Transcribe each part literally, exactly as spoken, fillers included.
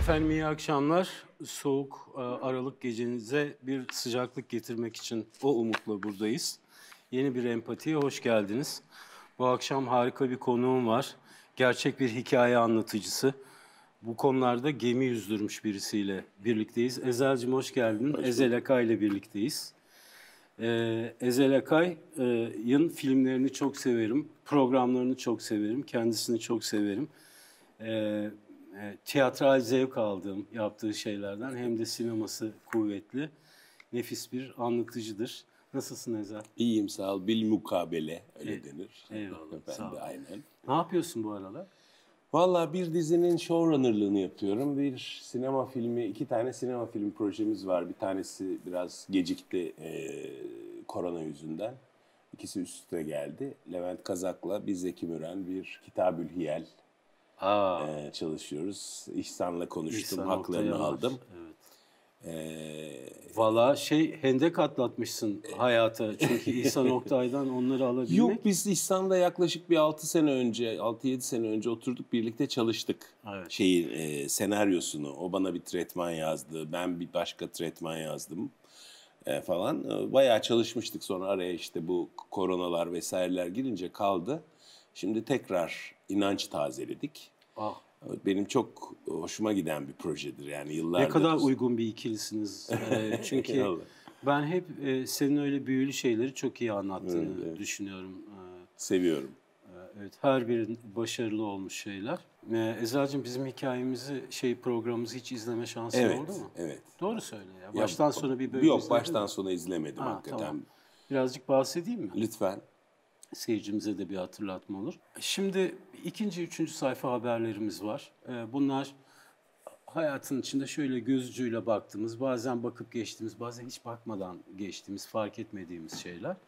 Efendim iyi akşamlar. Soğuk e, Aralık gecenize bir sıcaklık getirmek için o umutla buradayız. Yeni bir empatiye hoş geldiniz. Bu akşam harika bir konuğum var. Gerçek bir hikaye anlatıcısı. Bu konularda gemi yüzdürmüş birisiyle birlikteyiz. Ezel'cim hoş geldin. Hoş Ezel Akay ile birlikteyiz. Ee, Ezel Akay'ın filmlerini çok severim. Programlarını çok severim. Kendisini çok severim. Ee, e, tiyatral zevk aldığım yaptığı şeylerden hem de sineması kuvvetli, nefis bir anlatıcıdır. Nasılsın Ezel? İyiyim sağ ol. Bilmukabele öyle Evet, denir. eyvallah, Ben sağ ol. de aynen. Ne yapıyorsun bu aralar? Vallahi bir dizinin showrunner'lığını yapıyorum. Bir sinema filmi, iki tane sinema film projemiz var. Bir tanesi biraz gecikti e, korona yüzünden. İkisi üst üste geldi. Levent Kazak'la biz Zeki Müren bir Kitabül Hiyel Aa, e, çalışıyoruz. İhsan'la konuştum, İhsan haklarını Oktay Anar. aldım. Evet. E, Valla şey hendek atlatmışsın hayata. Çünkü İhsan Oktay'dan onları alabilmek. Yok biz İhsan'da yaklaşık bir altı sene önce, altı yedi sene önce oturduk birlikte çalıştık. Evet. Şeyin e, senaryosunu. O bana bir tretman yazdı, ben bir başka tretman yazdım e, falan. E, bayağı çalışmıştık, sonra araya işte bu koronalar vesaireler girince kaldı. Şimdi tekrar inanç tazeledik. Ah, Benim çok hoşuma giden bir projedir yani yıllardır. ne kadar uygun bir ikilisiniz. Ee, çünkü Eyvallah. ben hep e, senin öyle büyülü şeyleri çok iyi anlattığını Evet, evet. düşünüyorum. Ee, Seviyorum. Evet, her birinin başarılı olmuş şeyler. Ee, Ezel'cim bizim hikayemizi, şey programımızı hiç izleme şansın Evet, oldu mu? evet. Doğru söyle ya. Ya, Baştan sona bir bölüm Yok izledin baştan mi? sona izlemedim Ha, hakikaten. tamam. Birazcık bahsedeyim mi? Lütfen. Seyircimize de bir hatırlatma olur. Şimdi ikinci, üçüncü sayfa haberlerimiz var. Ee, bunlar hayatın içinde şöyle göz ucuyla baktığımız, bazen bakıp geçtiğimiz, bazen hiç bakmadan geçtiğimiz, fark etmediğimiz şeyler.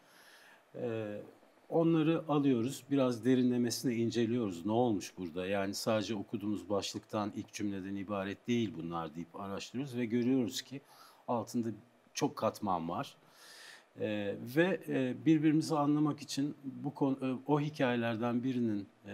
Ee, onları alıyoruz, biraz derinlemesine inceliyoruz. Ne olmuş burada? Yani sadece okuduğumuz başlıktan, ilk cümleden ibaret değil bunlar deyip araştırıyoruz ve görüyoruz ki altında çok katman var. Ee, ve e, birbirimizi anlamak için bu konu, o hikayelerden birinin e,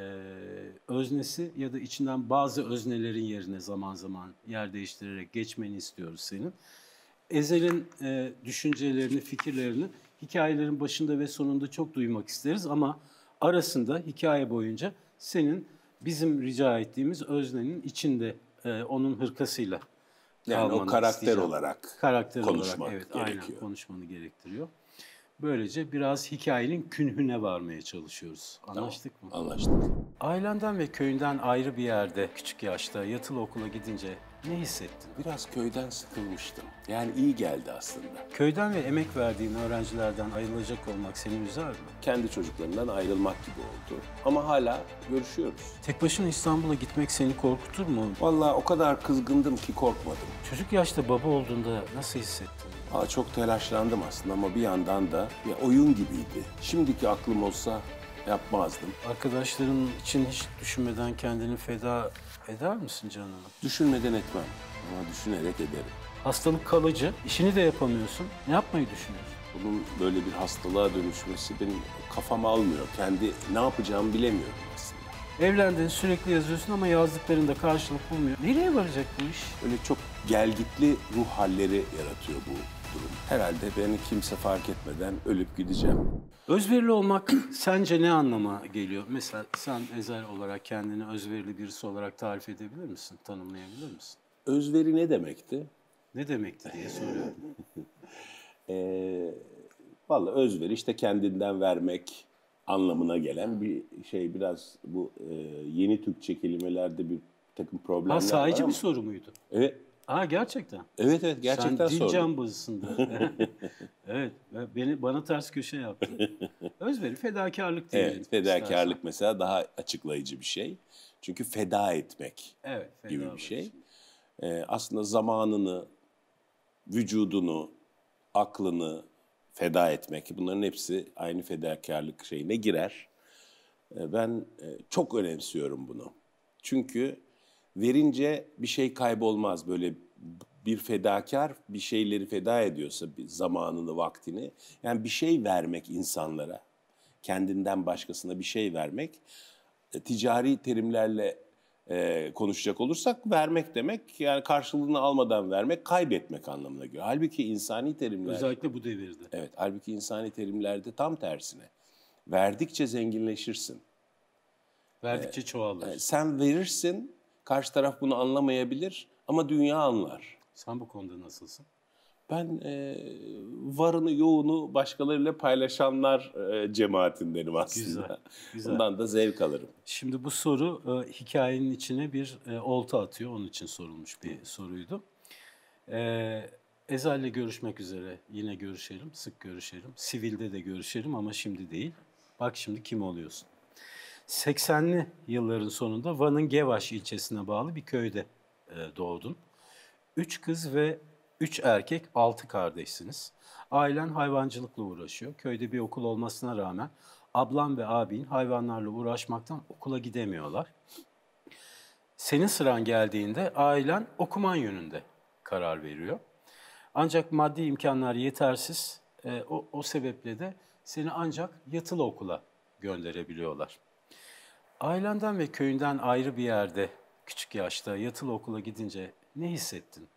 öznesi ya da içinden bazı öznelerin yerine zaman zaman yer değiştirerek geçmeni istiyoruz senin. Ezel'in e, düşüncelerini, fikirlerini hikayelerin başında ve sonunda çok duymak isteriz ama arasında hikaye boyunca senin bizim rica ettiğimiz öznenin içinde e, onun hırkasıyla Yani o kalmanı karakter isteyeceğim. olarak Karakter konuşmak olarak, evet, gerekiyor. aynen konuşmanı gerektiriyor. Böylece biraz hikayenin künhüne varmaya çalışıyoruz. Anlaştık mı? Anlaştık. Ailenden ve köyünden ayrı bir yerde küçük yaşta yatılı okula gidince ne hissettin? Biraz köyden sıkılmıştım. Yani iyi geldi aslında. Köyden ve emek verdiğin öğrencilerden ayrılacak olmak seni üzer mi? Kendi çocuklarımdan ayrılmak gibi oldu. Ama hala görüşüyoruz. Tek başına İstanbul'a gitmek seni korkutur mu? Vallahi o kadar kızgındım ki korkmadım. Çocuk yaşta baba olduğunda nasıl hissettin? Aa, çok telaşlandım aslında ama bir yandan da bir oyun gibiydi. Şimdiki aklım olsa yapmazdım. Arkadaşların için hiç düşünmeden kendini feda eder misin canına? Düşünmeden etmem ama düşünerek ederim. Hastalık kalıcı, işini de yapamıyorsun. Ne yapmayı düşünüyorsun? Bunun böyle bir hastalığa dönüşmesi benim kafam almıyor. Kendi ne yapacağımı bilemiyorum aslında. Evlendin, sürekli yazıyorsun ama yazdıklarında karşılık bulmuyor. Nereye varacak bu iş? Öyle çok gelgitli ruh halleri yaratıyor bu durum. Herhalde beni kimse fark etmeden ölüp gideceğim. Özverili olmak sence ne anlama geliyor? Mesela sen Ezel olarak kendini özverili birisi olarak tarif edebilir misin? Tanımlayabilir misin? Özveri ne demekti? Ne demekti diye soruyorum. Ee, vallahi özveri işte kendinden vermek anlamına gelen bir şey. Biraz bu e, yeni Türkçe kelimelerde bir takım problemler Ha, var sahici ama. bir soru muydu? Evet. Ha, gerçekten. Evet evet gerçekten Sen dil sordum. cambazısın. Evet, beni bana ters köşe yaptı. Özveri, fedakarlık diyelim. Evet, fedakarlık istersen. mesela daha açıklayıcı bir şey. Çünkü feda etmek Evet, feda gibi bir edici. şey. Ee, aslında zamanını, vücudunu, aklını feda etmek, bunların hepsi aynı fedakarlık şeyine girer. Ee, ben e, çok önemsiyorum bunu. Çünkü verince bir şey kaybolmaz. Böyle bir fedakar bir şeyleri feda ediyorsa, bir zamanını, vaktini, yani bir şey vermek insanlara, kendinden başkasına bir şey vermek, e, ticari terimlerle e, konuşacak olursak vermek demek, yani karşılığını almadan vermek, kaybetmek anlamına geliyor. Halbuki insani terimler... Özellikle bu devirde. Evet, halbuki insani terimlerde tam tersine. Verdikçe zenginleşirsin. Verdikçe çoğalır. Yani sen verirsin, karşı taraf bunu anlamayabilir ama dünya anlar. Sen bu konuda nasılsın? Ben e, varını yoğunu başkalarıyla paylaşanlar e, cemaatindenim aslında. Güzel, güzel. Bundan da zevk alırım. Şimdi bu soru e, hikayenin içine bir e, olta atıyor. Onun için sorulmuş bir soruydu. E, Ezel'le görüşmek üzere. Yine görüşelim, sık görüşelim. Sivilde de görüşelim ama şimdi değil. Bak şimdi kim oluyorsun? seksenli yılların sonunda Van'ın Gevaş ilçesine bağlı bir köyde e, doğdun. Üç kız ve üç erkek, altı kardeşsiniz. Ailen hayvancılıkla uğraşıyor. Köyde bir okul olmasına rağmen ablam ve abin hayvanlarla uğraşmaktan okula gidemiyorlar. Senin sıran geldiğinde ailen okuman yönünde karar veriyor. Ancak maddi imkanlar yetersiz. E, o, o sebeple de seni ancak yatılı okula gönderebiliyorlar. Ailenden ve köyünden ayrı bir yerde küçük yaşta yatılı okula gidince ne hissettin?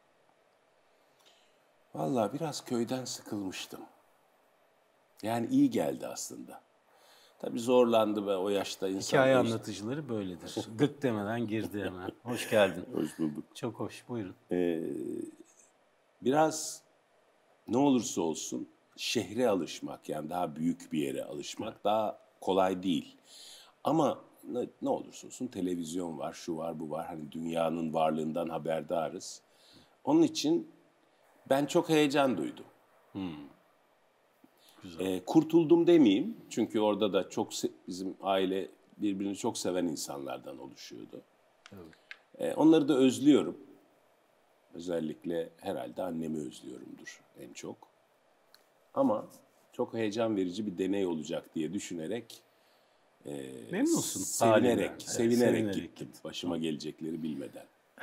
Vallahi biraz köyden sıkılmıştım. Yani iyi geldi aslında. Tabii zorlandı ve o yaşta insan... Hikaye anlatıcıları böyledir. Gık demeden girdi hemen. Hoş geldin. Hoş bulduk. Çok hoş, buyurun. Ee, biraz ne olursa olsun şehre alışmak, yani daha büyük bir yere alışmak daha kolay değil. Ama ne, ne olursa olsun televizyon var, şu var, bu var. Hani dünyanın varlığından haberdarız. Onun için ben çok heyecan duydum. Hmm. Güzel. Ee, kurtuldum demeyeyim. Çünkü orada da çok bizim aile birbirini çok seven insanlardan oluşuyordu. Evet. Ee, onları da özlüyorum. Özellikle herhalde annemi özlüyorumdur en çok. Ama çok heyecan verici bir deney olacak diye düşünerek e, Memnunsun sevinerek, halinden. Evet, sevinerek, sevinerek gittim. gittin. Başıma gelecekleri bilmeden.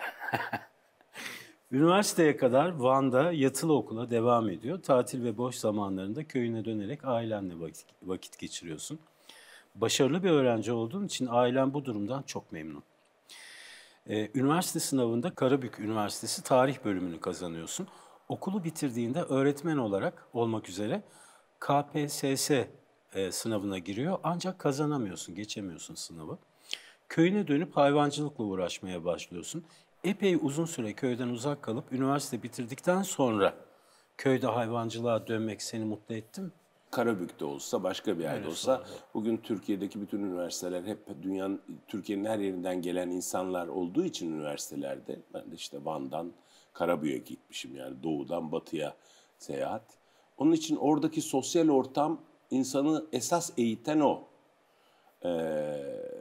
Üniversiteye kadar Van'da yatılı okula devam ediyor. Tatil ve boş zamanlarında köyüne dönerek ailenle vakit, vakit geçiriyorsun. Başarılı bir öğrenci olduğun için ailen bu durumdan çok memnun. Ee, üniversite sınavında Karabük Üniversitesi Tarih bölümünü kazanıyorsun. Okulu bitirdiğinde öğretmen olarak olmak üzere K P S S e, sınavına giriyor ancak kazanamıyorsun, geçemiyorsun sınavı. Köyüne dönüp hayvancılıkla uğraşmaya başlıyorsun. Epey uzun süre köyden uzak kalıp üniversite bitirdikten sonra köyde hayvancılığa dönmek seni mutlu etti mi? Karabük'te olsa, başka bir yerde Öyle olsa, sonra. bugün Türkiye'deki bütün üniversiteler hep dünyanın, Türkiye'nin her yerinden gelen insanlar olduğu için üniversitelerde, ben de işte Van'dan Karabük'e gitmişim, yani doğudan batıya seyahat. Onun için oradaki sosyal ortam insanı esas eğiten o. Ee,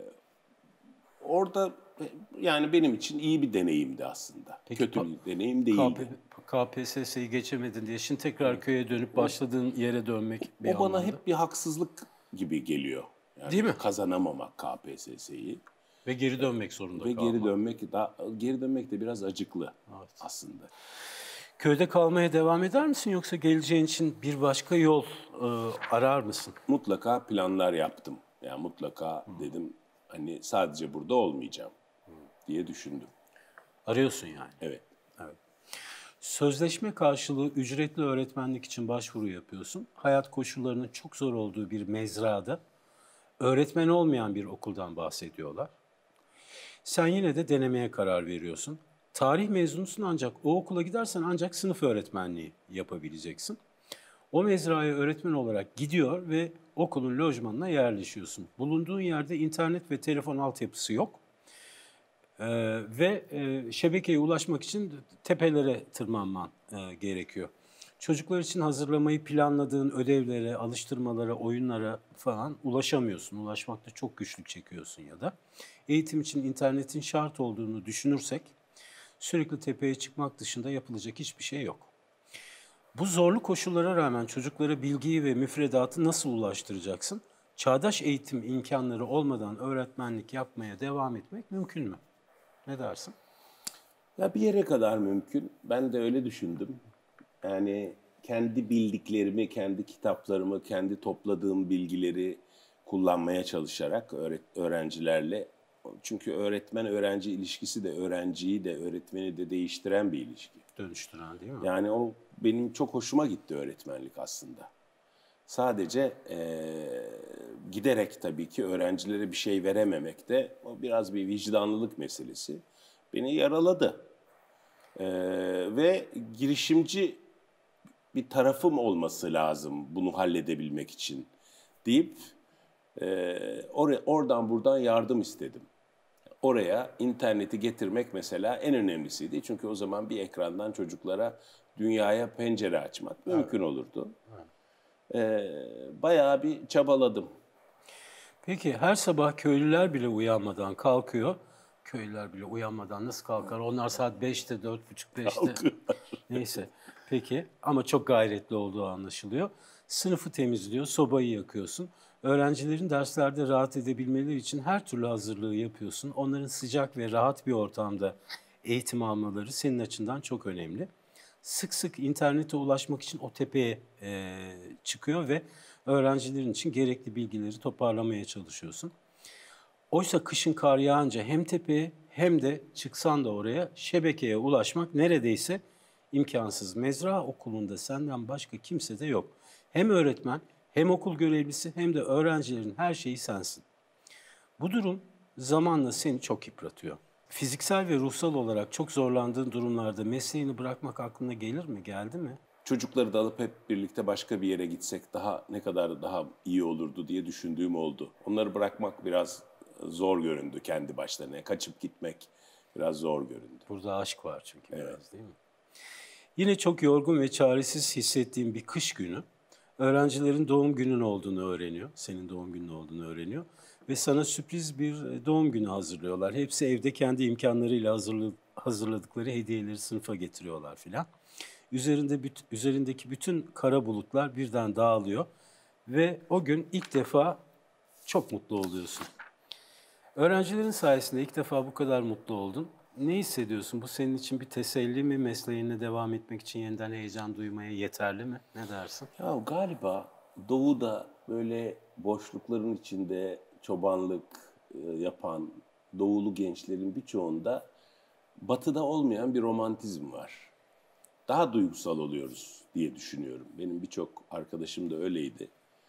orada yani benim için iyi bir deneyimdi aslında. Peki, Kötü pa- bir deneyim değildi. K P S S'yi geçemedin diye şimdi tekrar köye dönüp başladığın yere dönmek bir O bana anlamda. hep bir haksızlık gibi geliyor. Yani Değil mi? kazanamamak K P S S'yi Ve geri dönmek zorunda ve kalmak. geri dönmek da geri dönmek de biraz acıklı Evet. aslında. Köyde kalmaya devam eder misin yoksa geleceğin için bir başka yol e, arar mısın? Mutlaka planlar yaptım. Yani mutlaka dedim hani sadece burada olmayacağım diye düşündüm. Arıyorsun yani. Evet. Evet. Sözleşme karşılığı ücretli öğretmenlik için başvuru yapıyorsun. Hayat koşullarının çok zor olduğu bir mezrada öğretmen olmayan bir okuldan bahsediyorlar. Sen yine de denemeye karar veriyorsun. Tarih mezunusun ancak o okula gidersen ancak sınıf öğretmenliği yapabileceksin. O mezraya öğretmen olarak gidiyor ve okulun lojmanına yerleşiyorsun. Bulunduğun yerde internet ve telefon altyapısı yok. Ee, ve e, şebekeye ulaşmak için tepelere tırmanman e, gerekiyor. Çocuklar için hazırlamayı planladığın ödevlere, alıştırmalara, oyunlara falan ulaşamıyorsun. Ulaşmakta çok güçlük çekiyorsun ya da. Eğitim için internetin şart olduğunu düşünürsek sürekli tepeye çıkmak dışında yapılacak hiçbir şey yok. Bu zorlu koşullara rağmen çocuklara bilgiyi ve müfredatı nasıl ulaştıracaksın? Çağdaş eğitim imkanları olmadan öğretmenlik yapmaya devam etmek mümkün mü? Ne dersin? Ya bir yere kadar mümkün. Ben de öyle düşündüm. Yani kendi bildiklerimi, kendi kitaplarımı, kendi topladığım bilgileri kullanmaya çalışarak öğret- öğrencilerle çünkü öğretmen-öğrenci ilişkisi de öğrenciyi de öğretmeni de değiştiren bir ilişki. Dönüştüren değil mi? Yani o benim çok hoşuma gitti öğretmenlik aslında. Sadece e, giderek tabii ki öğrencilere bir şey verememek de o biraz bir vicdanlılık meselesi. Beni yaraladı. E, ve girişimci bir tarafım olması lazım bunu halledebilmek için deyip e, or- oradan buradan yardım istedim. Oraya interneti getirmek mesela en önemlisiydi. Çünkü o zaman bir ekrandan çocuklara dünyaya pencere açmak mümkün olurdu. Ee, bayağı bir çabaladım. Peki her sabah köylüler bile uyanmadan kalkıyor. Köylüler bile uyanmadan nasıl kalkar? Onlar saat beşte, dört buçuk, beşte. Neyse. Peki ama çok gayretli olduğu anlaşılıyor. Sınıfı temizliyor, sobayı yakıyorsun. Öğrencilerin derslerde rahat edebilmeleri için her türlü hazırlığı yapıyorsun. Onların sıcak ve rahat bir ortamda eğitim almaları senin açından çok önemli. Sık sık internete ulaşmak için o tepeye e, çıkıyor ve öğrencilerin için gerekli bilgileri toparlamaya çalışıyorsun. Oysa kışın kar yağınca hem tepeye hem de çıksan da oraya şebekeye ulaşmak neredeyse imkansız. Mezra okulunda senden başka kimse de yok. Hem öğretmen, hem okul görevlisi hem de öğrencilerin her şeyi sensin. Bu durum zamanla seni çok yıpratıyor. Fiziksel ve ruhsal olarak çok zorlandığın durumlarda mesleğini bırakmak aklına gelir mi, geldi mi? Çocukları da alıp hep birlikte başka bir yere gitsek daha ne kadar daha iyi olurdu diye düşündüğüm oldu. Onları bırakmak biraz zor göründü kendi başlarına. Kaçıp gitmek biraz zor göründü. Burada aşk var çünkü biraz, değil mi? Yine çok yorgun ve çaresiz hissettiğim bir kış günü öğrencilerin doğum günün olduğunu öğreniyor. Senin doğum günün olduğunu öğreniyor. Ve sana sürpriz bir doğum günü hazırlıyorlar. Hepsi evde kendi imkanlarıyla hazırladıkları hediyeleri sınıfa getiriyorlar filan. Üzerinde üzerindeki bütün kara bulutlar birden dağılıyor ve o gün ilk defa çok mutlu oluyorsun. Öğrencilerin sayesinde ilk defa bu kadar mutlu oldun. Ne hissediyorsun? Bu senin için bir teselli mi? Mesleğine devam etmek için yeniden heyecan duymaya yeterli mi? Ne dersin? Ya galiba doğuda böyle boşlukların içinde çobanlık e, yapan doğulu gençlerin birçoğunda batıda olmayan bir romantizm var. Daha duygusal oluyoruz diye düşünüyorum. Benim birçok arkadaşım da öyleydi.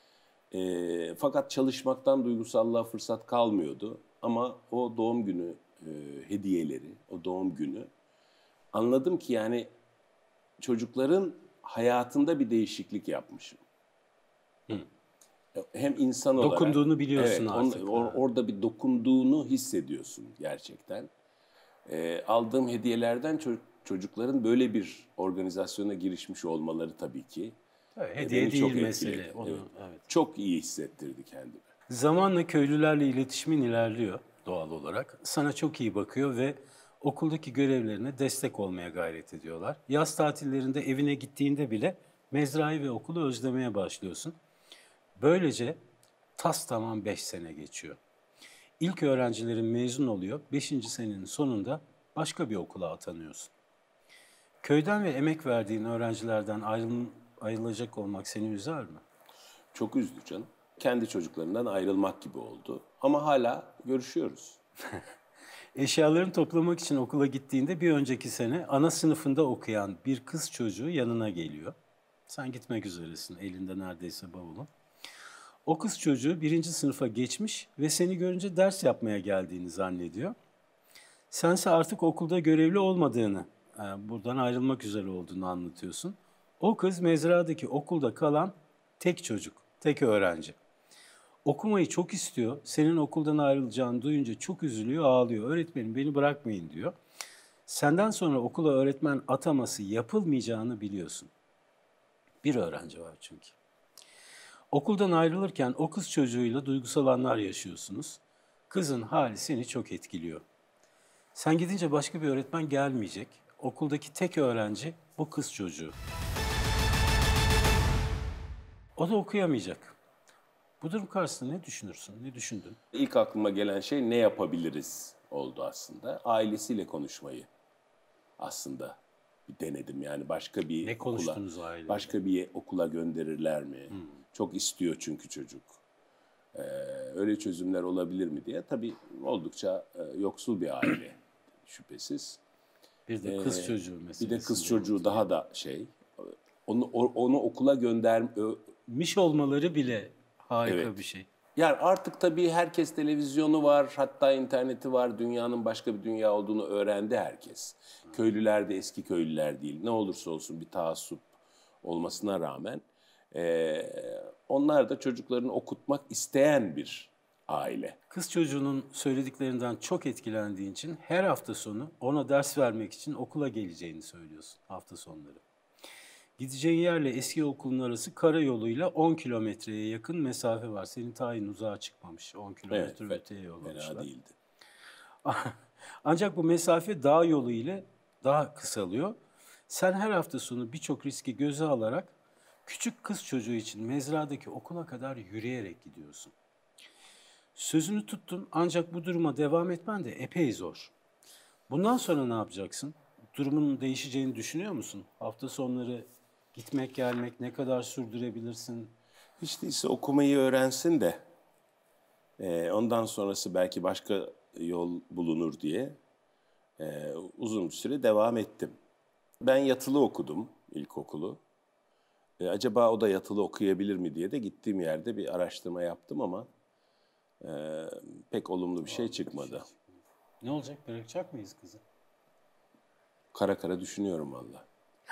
E, fakat çalışmaktan duygusallığa fırsat kalmıyordu. Ama o doğum günü e, hediyeleri, o doğum günü anladım ki yani çocukların hayatında bir değişiklik yapmışım. Hı. Hem insan olarak. Dokunduğunu biliyorsun evet, artık. On, or, orada bir dokunduğunu hissediyorsun gerçekten. E, aldığım hediyelerden ço- çocukların böyle bir organizasyona girişmiş olmaları tabii ki. Evet, hediye beni değil çok mesele. etkiledi. Onu, Evet. evet. Çok iyi hissettirdi kendimi. Zamanla köylülerle iletişimin ilerliyor doğal olarak. Sana çok iyi bakıyor ve okuldaki görevlerine destek olmaya gayret ediyorlar. Yaz tatillerinde evine gittiğinde bile mezrayı ve okulu özlemeye başlıyorsun. Böylece tas tamam beş sene geçiyor. İlk öğrencilerin mezun oluyor. Beşinci senenin sonunda başka bir okula atanıyorsun. Köyden ve emek verdiğin öğrencilerden ayrıl ayrılacak olmak seni üzer mi? Çok üzdü canım. Kendi çocuklarından ayrılmak gibi oldu. Ama hala görüşüyoruz. Eşyalarını toplamak için okula gittiğinde bir önceki sene ana sınıfında okuyan bir kız çocuğu yanına geliyor. Sen gitmek üzeresin, elinde neredeyse bavulun. O kız çocuğu birinci sınıfa geçmiş ve seni görünce ders yapmaya geldiğini zannediyor. Sense artık okulda görevli olmadığını, buradan ayrılmak üzere olduğunu anlatıyorsun. O kız mezradaki okulda kalan tek çocuk, tek öğrenci. Okumayı çok istiyor. Senin okuldan ayrılacağını duyunca çok üzülüyor, ağlıyor. Öğretmenim beni bırakmayın diyor. Senden sonra okula öğretmen ataması yapılmayacağını biliyorsun. Bir öğrenci var çünkü. Okuldan ayrılırken o kız çocuğuyla duygusal anlar yaşıyorsunuz. Kızın hali seni çok etkiliyor. Sen gidince başka bir öğretmen gelmeyecek. Okuldaki tek öğrenci bu kız çocuğu. O da okuyamayacak. Bu durum karşısında ne düşünürsün, ne düşündün? İlk aklıma gelen şey ne yapabiliriz oldu aslında. Ailesiyle konuşmayı aslında bir denedim. Yani başka bir Ne konuştunuz okula, aileyle? başka bir okula gönderirler mi? Hmm. Çok istiyor çünkü çocuk. Ee, öyle çözümler olabilir mi diye. Tabii oldukça e, yoksul bir aile şüphesiz. Bir de kız Ee, çocuğu meselesi. Bir de kız çocuğu daha da şey. Onu o- onu okula gönder ö- Miş olmaları bile harika Evet. bir şey. yani artık tabii herkes televizyonu var, hatta interneti var. Dünyanın başka bir dünya olduğunu öğrendi herkes. Köylüler de eski köylüler değil. Ne olursa olsun bir taassup olmasına rağmen ee, onlar da çocuklarını okutmak isteyen bir aile. Kız çocuğunun söylediklerinden çok etkilendiğin için her hafta sonu ona ders vermek için okula geleceğini söylüyorsun hafta sonları. Gideceğin yerle eski okulun arası karayoluyla on kilometreye yakın mesafe var. Senin tayin uzağa çıkmamış. on Evet, kilometre fe- öteye fena yollamışlar. değildi. Ancak bu mesafe dağ yolu ile daha kısalıyor. Sen her hafta sonu birçok riski göze alarak küçük kız çocuğu için mezradaki okula kadar yürüyerek gidiyorsun. Sözünü tuttun ancak bu duruma devam etmen de epey zor. Bundan sonra ne yapacaksın? Durumun değişeceğini düşünüyor musun? Hafta sonları gitmek gelmek ne kadar sürdürebilirsin? Hiç değilse okumayı öğrensin de e, ondan sonrası belki başka yol bulunur diye e, uzun bir süre devam ettim. Ben yatılı okudum ilkokulu. E, acaba o da yatılı okuyabilir mi diye de gittiğim yerde bir araştırma yaptım ama e, pek olumlu bir şey çıkmadı. Ne olacak? Bırakacak mıyız kızı? Kara kara düşünüyorum valla.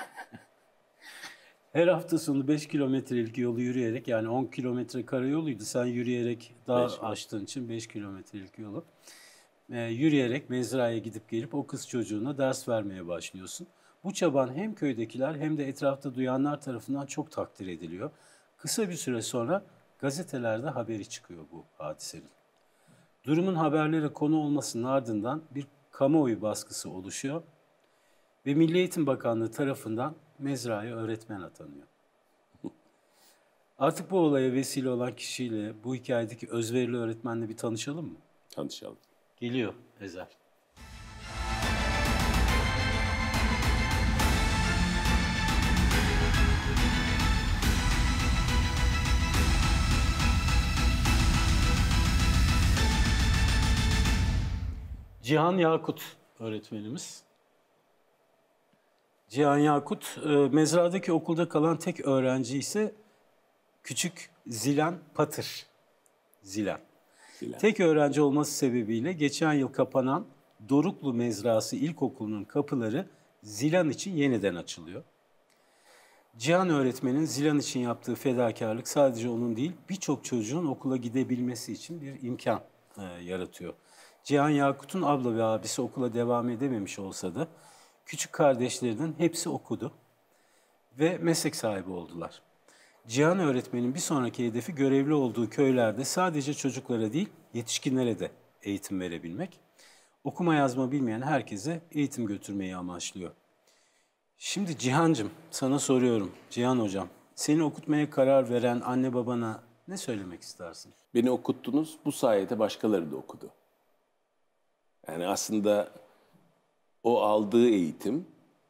Her hafta sonu beş kilometrelik yolu yürüyerek, yani on kilometre karayoluydu. Sen yürüyerek dağ Beş. aştığın için beş kilometrelik yolu. Ee, yürüyerek mezraya gidip gelip o kız çocuğuna ders vermeye başlıyorsun. Bu çaban hem köydekiler hem de etrafta duyanlar tarafından çok takdir ediliyor. Kısa bir süre sonra gazetelerde haberi çıkıyor bu hadisenin. Durumun haberlere konu olmasının ardından bir kamuoyu baskısı oluşuyor ve Milli Eğitim Bakanlığı tarafından mezraya öğretmen atanıyor. Artık bu olaya vesile olan kişiyle, bu hikayedeki özverili öğretmenle bir tanışalım mı? Tanışalım. Geliyor Ezel. Cihan Yakut öğretmenimiz. Cihan Yakut, e, mezradaki okulda kalan tek öğrenci ise küçük Zilan Patır. Zilan. Zilan. Tek öğrenci olması sebebiyle geçen yıl kapanan Doruklu Mezrası İlkokulu'nun kapıları Zilan için yeniden açılıyor. Cihan öğretmenin Zilan için yaptığı fedakarlık sadece onun değil, birçok çocuğun okula gidebilmesi için bir imkan e, yaratıyor. Cihan Yakut'un abla ve abisi okula devam edememiş olsa da küçük kardeşlerinin hepsi okudu ve meslek sahibi oldular. Cihan öğretmenin bir sonraki hedefi görevli olduğu köylerde sadece çocuklara değil, yetişkinlere de eğitim verebilmek. Okuma yazma bilmeyen herkese eğitim götürmeyi amaçlıyor. Şimdi Cihan'cığım sana soruyorum, Cihan hocam, seni okutmaya karar veren anne babana ne söylemek istersin? Beni okuttunuz, bu sayede başkaları da okudu. Yani aslında o aldığı eğitim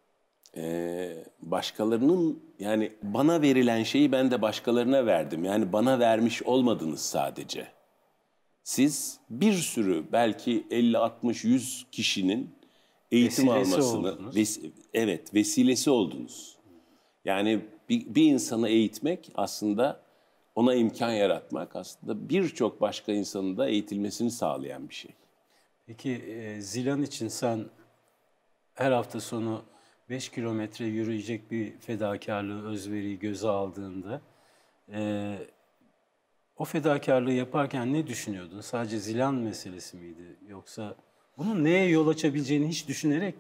e, başkalarının, yani bana verilen şeyi ben de başkalarına verdim. Yani bana vermiş olmadınız sadece. Siz bir sürü, belki elli, altmış, yüz kişinin eğitim Vesilesi almasını, oldunuz. ves- evet vesilesi oldunuz. Yani bir, bir insanı eğitmek aslında, ona imkan yaratmak aslında birçok başka insanın da eğitilmesini sağlayan bir şey. Peki e, Zilan için sen her hafta sonu beş kilometre yürüyecek bir fedakarlığı, özveriyi göze aldığında e, o fedakarlığı yaparken ne düşünüyordun? Sadece Zilan meselesi miydi? Yoksa bunun neye yol açabileceğini hiç düşünerek...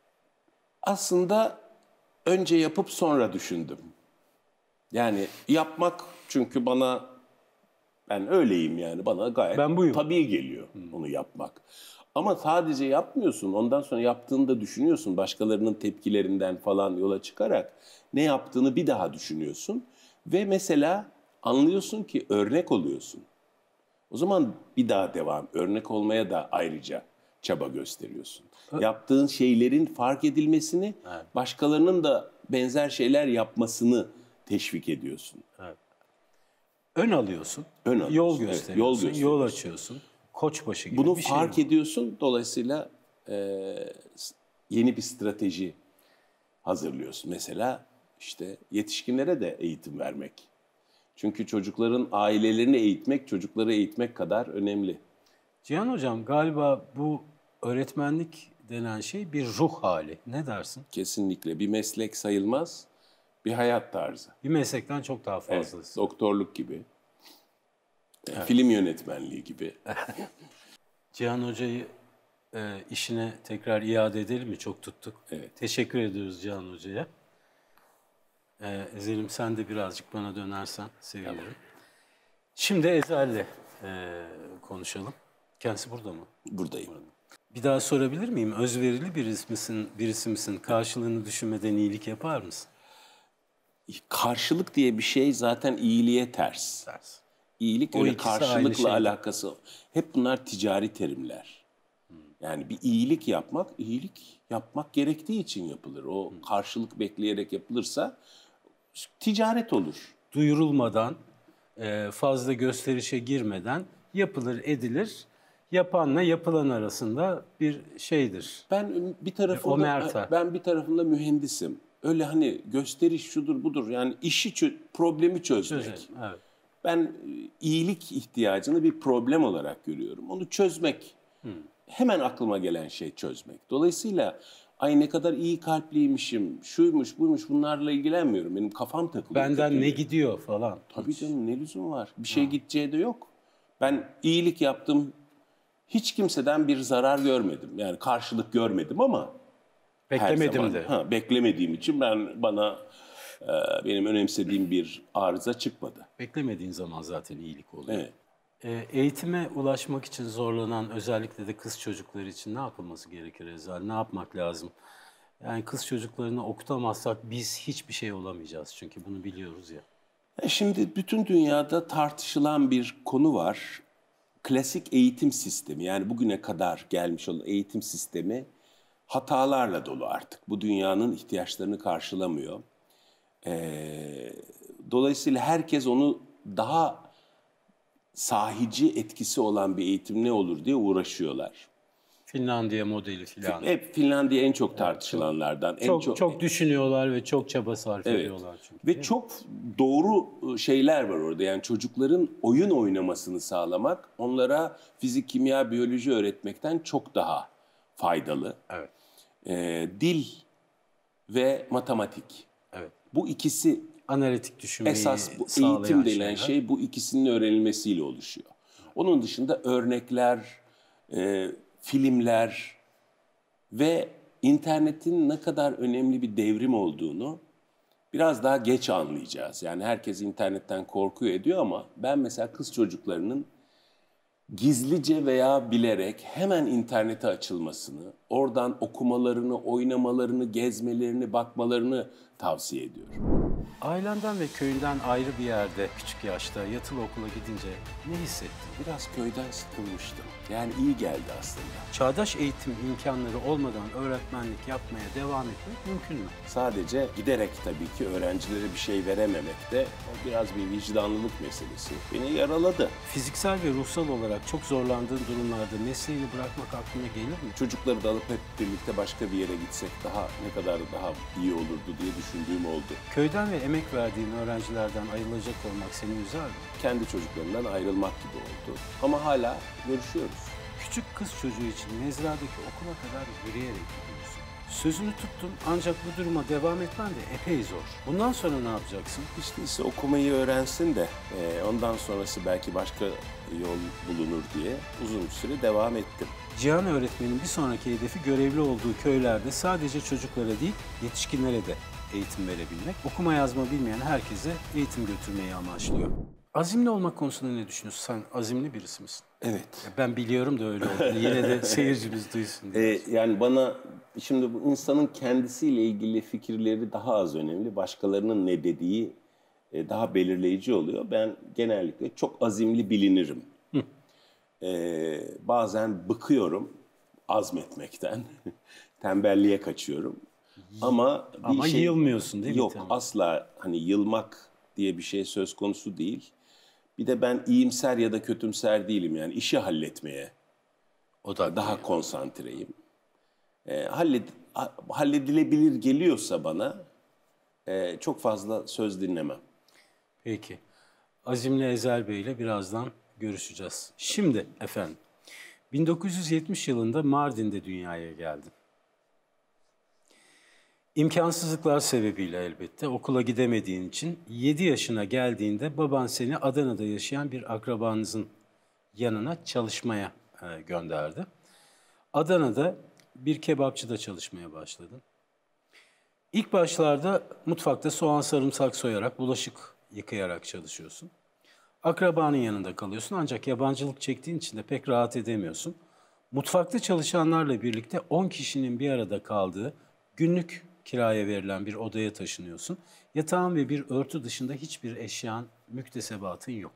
Aslında önce yapıp sonra düşündüm. Yani yapmak, çünkü bana, ben öyleyim yani, bana gayet Ben buyum. tabii geliyor onu yapmak. Ama sadece yapmıyorsun, ondan sonra yaptığını da düşünüyorsun. Başkalarının tepkilerinden falan yola çıkarak ne yaptığını bir daha düşünüyorsun. Ve mesela anlıyorsun ki örnek oluyorsun. O zaman bir daha devam, örnek olmaya da ayrıca çaba gösteriyorsun. Yaptığın şeylerin fark edilmesini, başkalarının da benzer şeyler yapmasını teşvik ediyorsun. Evet. ön alıyorsun, Ön alıyorsun, yol evet, gösteriyorsun, yol yol, gösteriyorsun. açıyorsun, koçbaşı gibi Bunu bir şey. fark bu. ediyorsun. Dolayısıyla e, yeni bir strateji hazırlıyorsun. Mesela işte yetişkinlere de eğitim vermek. Çünkü çocukların ailelerini eğitmek, çocukları eğitmek kadar önemli. Cihan Hocam, galiba bu öğretmenlik denen şey bir ruh hali. Ne dersin? Kesinlikle bir meslek sayılmaz, bir hayat tarzı. Bir meslekten çok daha Evet, fazlası. doktorluk gibi, e, film yönetmenliği gibi. Cihan Hoca'yı e, işine tekrar iade edelim mi? Çok tuttuk. Evet. Teşekkür ediyoruz Cihan Hoca'ya. E, Ezel'im, sen de birazcık bana dönersen sevinirim. Şimdi Ezel'le e, konuşalım. Kendisi burada mı? Buradayım. Bir daha sorabilir miyim? Özverili birisi misin, birisi misin? Karşılığını düşünmeden iyilik yapar mısın? Karşılık diye bir şey zaten iyiliğe ters. Ters. İyilik O öyle ikisi aynı karşılıkla şey. alakası. Hep bunlar ticari terimler. Yani bir iyilik yapmak, iyilik yapmak gerektiği için yapılır. O karşılık bekleyerek yapılırsa ticaret olur. Duyurulmadan, e, fazla gösterişe girmeden yapılır, edilir. Yapanla yapılan arasında bir şeydir. Ben bir tarafında Omerta. ben bir tarafında mühendisim. Öyle hani gösteriş şudur budur yani işi çö- problemi çözmek. Çözelim, evet. Ben iyilik ihtiyacını bir problem olarak görüyorum. Onu çözmek. Hemen aklıma gelen şey çözmek. Dolayısıyla ay ne kadar iyi kalpliymişim, şuymuş buymuş bunlarla ilgilenmiyorum. Benim kafam takılıyor. Benden kötü. ne gidiyor falan. Tabii canım ne lüzum var? Bir şey gideceği de yok. Ben iyilik yaptım. Hiç kimseden bir zarar görmedim. Yani karşılık görmedim ama her Beklemedim zaman, de. Ha, beklemediğim için ben bana e, benim önemsediğim bir arıza çıkmadı. Beklemediğin zaman zaten iyilik oluyor. Evet. E, eğitime ulaşmak için zorlanan, özellikle de kız çocukları için ne yapılması gerekir Ezel? Ne yapmak lazım? Yani kız çocuklarını okutamazsak biz hiçbir şey olamayacağız. Çünkü bunu biliyoruz ya. E Şimdi bütün dünyada tartışılan bir konu var. Klasik eğitim sistemi, yani bugüne kadar gelmiş olan eğitim sistemi hatalarla dolu artık. Bu dünyanın ihtiyaçlarını karşılamıyor. Ee, dolayısıyla herkes onu daha sahici etkisi olan bir eğitim ne olur diye uğraşıyorlar. Finlandiya modeli falan. Hep Finlandiya en çok tartışılanlardan. en Çok, çok, çok düşünüyorlar ve çok çaba sarf Evet. ediyorlar çünkü. Ve çok doğru şeyler var orada. Yani çocukların oyun oynamasını sağlamak onlara fizik, kimya, biyoloji öğretmekten çok daha faydalı. Evet. Ee, dil ve matematik. Evet. Bu ikisi Analitik düşünmeyi esas bu sağlayan eğitim denilen şeyler. şey bu ikisinin öğrenilmesiyle oluşuyor. Onun dışında örnekler, e, filmler ve internetin ne kadar önemli bir devrim olduğunu biraz daha geç anlayacağız. Yani herkes internetten korkuyor ediyor ama ben mesela kız çocuklarının gizlice veya bilerek hemen internete açılmasını, oradan okumalarını, oynamalarını, gezmelerini, bakmalarını tavsiye ediyorum. Ailenden ve köyünden ayrı bir yerde küçük yaşta yatılı okula gidince ne hissettin? Biraz köyden sıkılmıştım. Yani iyi geldi aslında. Çağdaş eğitim imkanları olmadan öğretmenlik yapmaya devam etmek mümkün mü? Sadece giderek tabii ki öğrencilere bir şey verememek de o biraz bir vicdanlılık meselesi. Beni yaraladı. Fiziksel ve ruhsal olarak çok zorlandığın durumlarda mesleğini bırakmak aklına gelir mi? Çocukları da alıp hep birlikte başka bir yere gitsek daha ne kadar daha iyi olurdu diye düşündüğüm oldu. Köyden ve emek verdiğin öğrencilerden ayrılacak olmak seni üzer mi? Kendi çocuklarımdan ayrılmak gibi oldu. Ama hala görüşüyoruz. Küçük kız çocuğu için mezradaki okula kadar yürüyerek gidiyorsun. Sözünü tuttun ancak bu duruma devam etmen de epey zor. Bundan sonra ne yapacaksın? Hiç değilse okumayı öğrensin de e, ondan sonrası belki başka yol bulunur diye uzun bir süre devam ettim. Cihan öğretmenin bir sonraki hedefi görevli olduğu köylerde sadece çocuklara değil yetişkinlere de eğitim verebilmek. Okuma yazma bilmeyen herkese eğitim götürmeyi amaçlıyor. Azimli olmak konusunda ne düşünüyorsun? Sen azimli birisi misin? Evet. Ben biliyorum da öyle olduğunu. Yine de seyircimiz duysun diye. E, yani bana şimdi bu insanın kendisiyle ilgili fikirleri daha az önemli. Başkalarının ne dediği e, daha belirleyici oluyor. Ben genellikle çok azimli bilinirim. E, bazen bıkıyorum azmetmekten. Tembelliğe kaçıyorum. Ama bir Ama şey, yılmıyorsun değil mi? Yok Tamam. asla hani yılmak diye bir şey söz konusu değil. Bir de ben iyimser ya da kötümser değilim, yani işi halletmeye O da daha konsantreyim. E, halled, ha- halledilebilir geliyorsa bana e, çok fazla söz dinlemem. Peki. Azimli Ezel Bey ile birazdan görüşeceğiz. Şimdi efendim, bin dokuz yüz yetmiş yılında Mardin'de dünyaya geldin. İmkansızlıklar sebebiyle elbette okula gidemediğin için yedi yaşına geldiğinde baban seni Adana'da yaşayan bir akrabanızın yanına çalışmaya e, gönderdi. Adana'da bir kebapçıda çalışmaya başladın. İlk başlarda mutfakta soğan sarımsak soyarak, bulaşık yıkayarak çalışıyorsun. Akrabanın yanında kalıyorsun ancak yabancılık çektiğin için de pek rahat edemiyorsun. Mutfakta çalışanlarla birlikte on kişinin bir arada kaldığı günlük kiraya verilen bir odaya taşınıyorsun. Yatağın ve bir örtü dışında hiçbir eşyan, müktesebatın yok.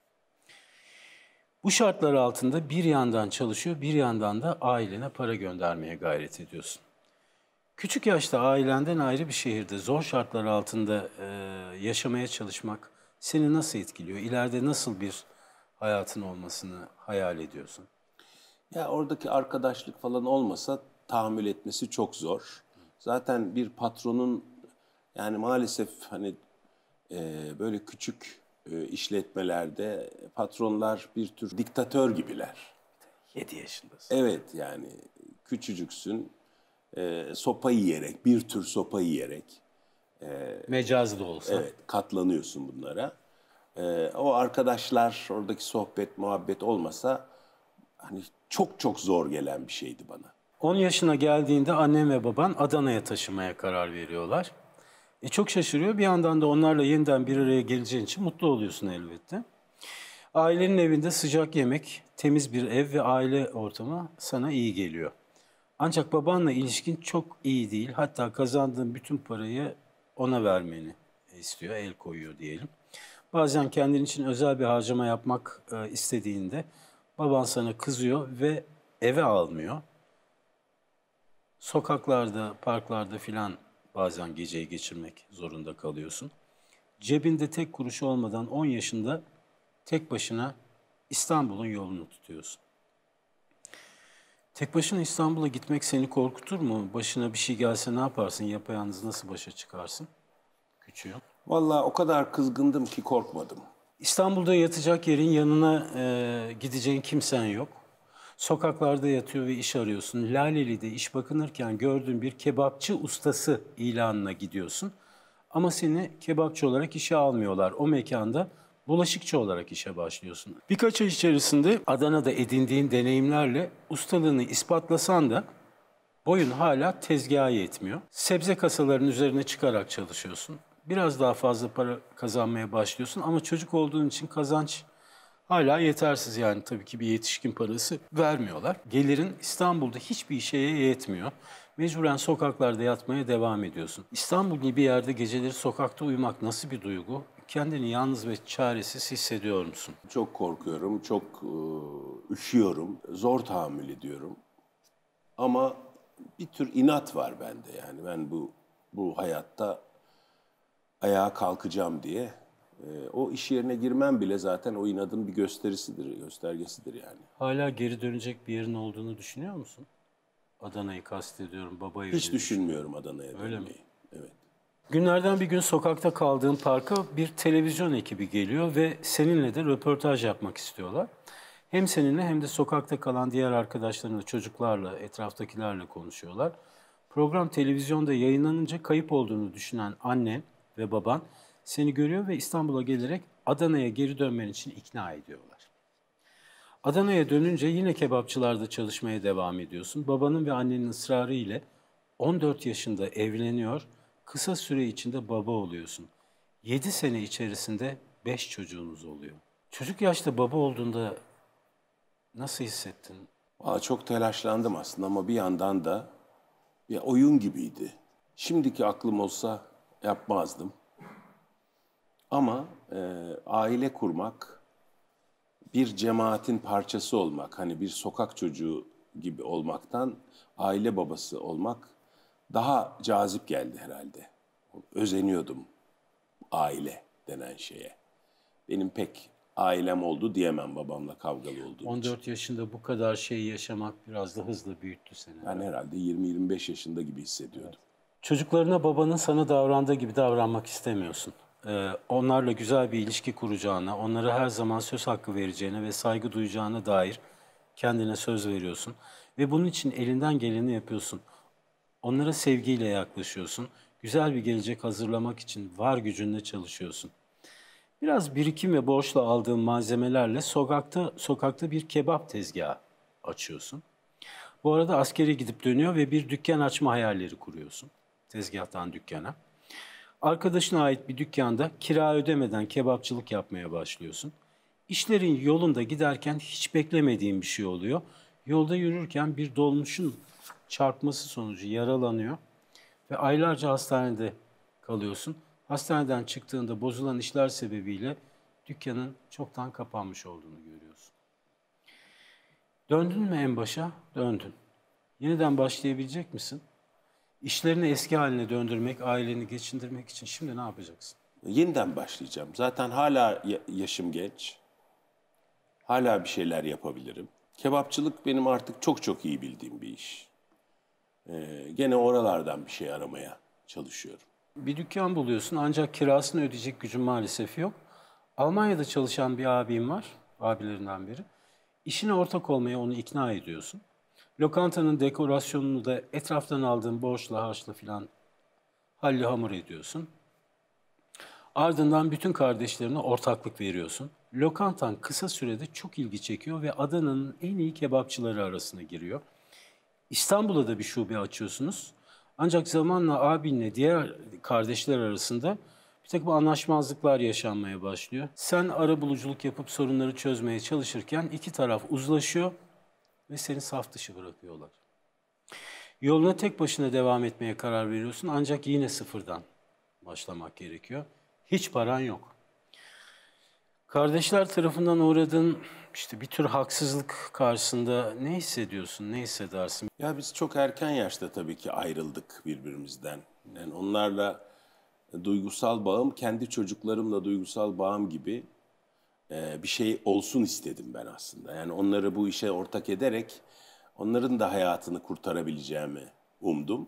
Bu şartlar altında bir yandan çalışıyor, bir yandan da ailene para göndermeye gayret ediyorsun. Küçük yaşta ailenden ayrı bir şehirde zor şartlar altında e, yaşamaya çalışmak seni nasıl etkiliyor? İleride nasıl bir hayatın olmasını hayal ediyorsun? Ya oradaki arkadaşlık falan olmasa tahammül etmesi çok zor. Zaten bir patronun, yani maalesef hani e, böyle küçük e, işletmelerde patronlar bir tür diktatör gibiler. yedi yaşındasın. Evet, yani küçücüksün, e, sopa yiyerek, bir tür sopa yiyerek Mecazi de olsa. evet katlanıyorsun bunlara. E, o arkadaşlar, oradaki sohbet, muhabbet olmasa hani çok çok zor gelen bir şeydi bana. on yaşına geldiğinde annem ve baban Adana'ya taşımaya karar veriyorlar. E çok şaşırıyor. Bir yandan da onlarla yeniden bir araya geleceğin için mutlu oluyorsun elbette. Ailenin evinde sıcak yemek, temiz bir ev ve aile ortamı sana iyi geliyor. Ancak babanla ilişkin çok iyi değil. Hatta kazandığın bütün parayı ona vermeni istiyor, el koyuyor diyelim. Bazen kendin için özel bir harcama yapmak e, istediğinde baban sana kızıyor ve eve almıyor. Sokaklarda, parklarda filan bazen geceyi geçirmek zorunda kalıyorsun. Cebinde tek kuruş olmadan on yaşında tek başına İstanbul'un yolunu tutuyorsun. Tek başına İstanbul'a gitmek seni korkutur mu? Başına bir şey gelse ne yaparsın? Yapayalnız nasıl başa çıkarsın? Küçüğüm. Vallahi o kadar kızgındım ki korkmadım. İstanbul'da yatacak yerin yanına e, gideceğin kimsen yok. Sokaklarda yatıyor ve iş arıyorsun. Laleli'de iş bakınırken gördüğün bir kebapçı ustası ilanına gidiyorsun. Ama seni kebapçı olarak işe almıyorlar. O mekanda bulaşıkçı olarak işe başlıyorsun. Birkaç ay içerisinde Adana'da edindiğin deneyimlerle ustalığını ispatlasan da boyun hala tezgaha yetmiyor. Sebze kasalarının üzerine çıkarak çalışıyorsun. Biraz daha fazla para kazanmaya başlıyorsun ama çocuk olduğun için kazanç hala yetersiz, yani tabii ki bir yetişkin parası vermiyorlar. Gelirin İstanbul'da hiçbir şeye yetmiyor. Mecburen sokaklarda yatmaya devam ediyorsun. İstanbul gibi bir yerde geceleri sokakta uyumak nasıl bir duygu? Kendini yalnız ve çaresiz hissediyor musun? Çok korkuyorum, çok e, üşüyorum, zor tahammül ediyorum. Ama bir tür inat var bende, yani ben bu bu hayatta ayağa kalkacağım diye. E, o iş yerine girmem bile zaten o inadın bir gösterisidir, göstergesidir yani. Hala geri dönecek bir yerin olduğunu düşünüyor musun? Adana'yı kastediyorum, baba evini. Hiç düşünmüyorum Adana'ya Öyle mi? dönmeyi. Evet. Günlerden bir gün sokakta kaldığın parka bir televizyon ekibi geliyor ve seninle de röportaj yapmak istiyorlar. Hem seninle hem de sokakta kalan diğer arkadaşlarınla, çocuklarla, etraftakilerle konuşuyorlar. Program televizyonda yayınlanınca kayıp olduğunu düşünen annen ve baban seni görüyor ve İstanbul'a gelerek Adana'ya geri dönmen için ikna ediyorlar. Adana'ya dönünce yine kebapçılarda çalışmaya devam ediyorsun. Babanın ve annenin ısrarı ile on dört yaşında evleniyor, kısa süre içinde baba oluyorsun. yedi sene içerisinde beş çocuğunuz oluyor. Çocuk yaşta baba olduğunda nasıl hissettin? Aa, çok telaşlandım aslında ama bir yandan da bir oyun gibiydi. Şimdiki aklım olsa yapmazdım. Ama e, aile kurmak, bir cemaatin parçası olmak, hani bir sokak çocuğu gibi olmaktan aile babası olmak daha cazip geldi herhalde. Özeniyordum aile denen şeye. Benim pek ailem oldu diyemem babamla kavgalı olduğum on için. dört yaşında bu kadar şeyi yaşamak biraz da hızlı büyüttü seni. Ben herhalde yirmi yirmi beş yaşında gibi hissediyordum. Çocuklarına babanın sana davrandığı gibi davranmak istemiyorsun. Ee, onlarla güzel bir ilişki kuracağına, onlara her zaman söz hakkı vereceğine ve saygı duyacağına dair kendine söz veriyorsun. Ve bunun için elinden geleni yapıyorsun. Onlara sevgiyle yaklaşıyorsun. Güzel bir gelecek hazırlamak için var gücünle çalışıyorsun. Biraz birikim ve borçla aldığın malzemelerle sokakta sokakta bir kebap tezgahı açıyorsun. Bu arada askere gidip dönüyor ve bir dükkan açma hayalleri kuruyorsun. Tezgahtan dükkana. Arkadaşına ait bir dükkanda kira ödemeden kebapçılık yapmaya başlıyorsun. İşlerin yolunda giderken hiç beklemediğin bir şey oluyor. Yolda yürürken bir dolmuşun çarpması sonucu yaralanıyor ve aylarca hastanede kalıyorsun. Hastaneden çıktığında bozulan işler sebebiyle dükkanın çoktan kapanmış olduğunu görüyorsun. Döndün mü en başa? Döndün. Yeniden başlayabilecek misin? İşlerini eski haline döndürmek, aileni geçindirmek için şimdi ne yapacaksın? Yeniden başlayacağım. Zaten hala ya- yaşım genç. Hala bir şeyler yapabilirim. Kebapçılık benim artık çok çok iyi bildiğim bir iş. Ee, gene oralardan bir şey aramaya çalışıyorum. Bir dükkan buluyorsun ancak kirasını ödeyecek gücün maalesef yok. Almanya'da çalışan bir abim var, abilerinden biri. İşine ortak olmaya onu ikna ediyorsun. Lokantanın dekorasyonunu da etraftan aldığın borçla, harçla filan halli hamur ediyorsun. Ardından bütün kardeşlerine ortaklık veriyorsun. Lokantan kısa sürede çok ilgi çekiyor ve Adana'nın en iyi kebapçıları arasına giriyor. İstanbul'da da bir şube açıyorsunuz. Ancak zamanla abinle diğer kardeşler arasında bir takım anlaşmazlıklar yaşanmaya başlıyor. Sen arabuluculuk yapıp sorunları çözmeye çalışırken iki taraf uzlaşıyor ve seni saf dışı bırakıyorlar. Yoluna tek başına devam etmeye karar veriyorsun ancak yine sıfırdan başlamak gerekiyor. Hiç paran yok. Kardeşler tarafından uğradığın işte bir tür haksızlık karşısında ne hissediyorsun, ne hissedersin? Ya biz çok erken yaşta tabii ki ayrıldık birbirimizden. Yani onlarla duygusal bağım, kendi çocuklarımla duygusal bağım gibi e, bir şey olsun istedim ben aslında. Yani onları bu işe ortak ederek onların da hayatını kurtarabileceğimi umdum.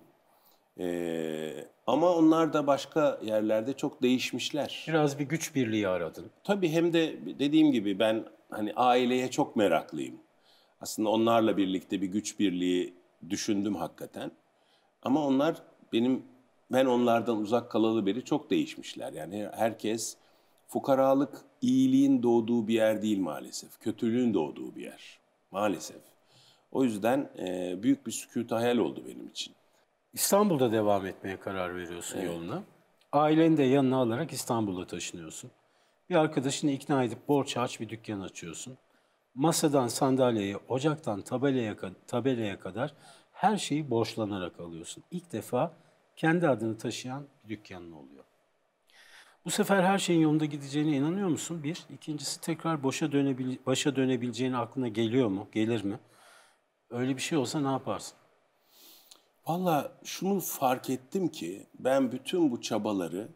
E, ama onlar da başka yerlerde çok değişmişler. Biraz bir güç birliği aradın. Tabii hem de dediğim gibi ben hani aileye çok meraklıyım. Aslında onlarla birlikte bir güç birliği düşündüm hakikaten. Ama onlar benim, ben onlardan uzak kalalı beri çok değişmişler. Yani herkes, fukaralık iyiliğin doğduğu bir yer değil maalesef. Kötülüğün doğduğu bir yer maalesef. O yüzden e, büyük bir sükût hayal oldu benim için. İstanbul'da devam etmeye karar veriyorsun yoluna. Aileni de yanına alarak İstanbul'a taşınıyorsun. Bir arkadaşını ikna edip borç harç bir dükkan açıyorsun. Masadan sandalyeye, ocaktan tabelaya, tabelaya kadar her şeyi borçlanarak alıyorsun. İlk defa kendi adını taşıyan bir dükkanın oluyor. Bu sefer her şeyin yolunda gideceğine inanıyor musun? Bir. İkincisi tekrar boşa dönebil başa dönebileceğin aklına geliyor mu? Gelir mi? Öyle bir şey olsa ne yaparsın? Valla şunu fark ettim ki ben bütün bu çabaları,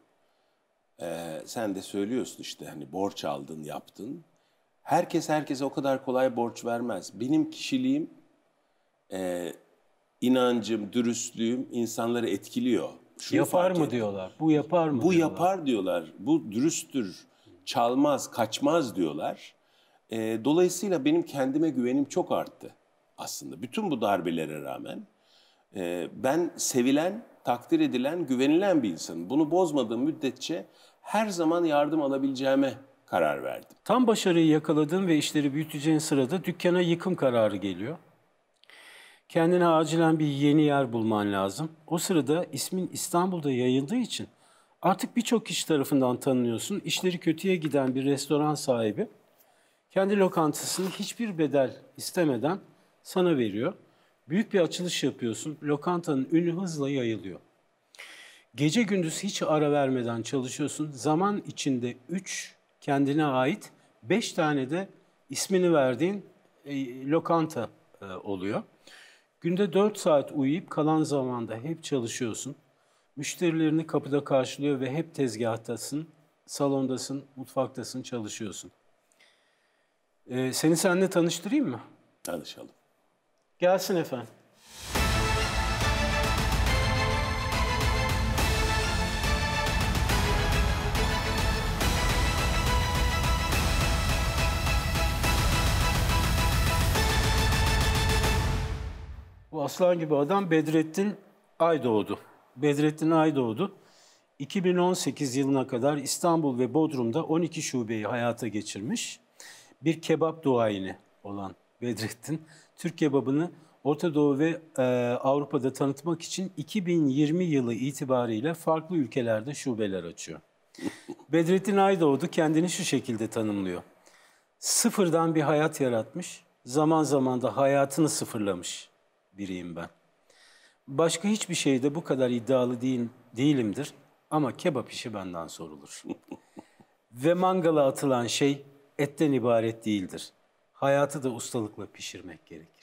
e, sen de söylüyorsun işte hani borç aldın, yaptın. Herkes herkese o kadar kolay borç vermez. Benim kişiliğim, e, inancım, dürüstlüğüm insanları etkiliyor. Şunu Yapar fark mı ettim. diyorlar? Bu yapar mı Bu diyorlar? yapar diyorlar. Bu dürüsttür, çalmaz, kaçmaz diyorlar. E, dolayısıyla benim kendime güvenim çok arttı aslında. Bütün bu darbelere rağmen. E, ben sevilen, takdir edilen, güvenilen bir insanım. Bunu bozmadığım müddetçe her zaman yardım alabileceğime karar verdim. Tam başarıyı yakaladığın ve işleri büyüteceğin sırada dükkana yıkım kararı geliyor. Kendine acilen bir yeni yer bulman lazım. O sırada ismin İstanbul'da yayıldığı için artık birçok kişi tarafından tanınıyorsun. İşleri kötüye giden bir restoran sahibi kendi lokantasını hiçbir bedel istemeden sana veriyor. Büyük bir açılış yapıyorsun. Lokantanın ünü hızla yayılıyor. Gece gündüz hiç ara vermeden çalışıyorsun. Zaman içinde üç kendine ait, beş tane de ismini verdiğin e, lokanta e, oluyor. Günde dört saat uyuyup kalan zamanda hep çalışıyorsun. Müşterilerini kapıda karşılıyor ve hep tezgahtasın, salondasın, mutfaktasın, çalışıyorsun. Ee, seni seninle tanıştırayım mı? Tanışalım. Gelsin efendim. Bu aslan gibi adam Bedrettin Aydoğdu. Bedrettin Aydoğdu, iki bin on sekiz yılına kadar İstanbul ve Bodrum'da on iki şubeyi hayata geçirmiş. Bir kebap duayeni olan Bedrettin, Türk kebabını Orta Doğu ve e, Avrupa'da tanıtmak için iki bin yirmi yılı itibariyle farklı ülkelerde şubeler açıyor. Bedrettin Aydoğdu kendini şu şekilde tanımlıyor. Sıfırdan bir hayat yaratmış, zaman zaman da hayatını sıfırlamış biriyim ben. Başka hiçbir şeyde bu kadar iddialı değil, değilimdir ama kebap işi benden sorulur. Ve mangala atılan şey etten ibaret değildir. Hayatı da ustalıkla pişirmek gerekir.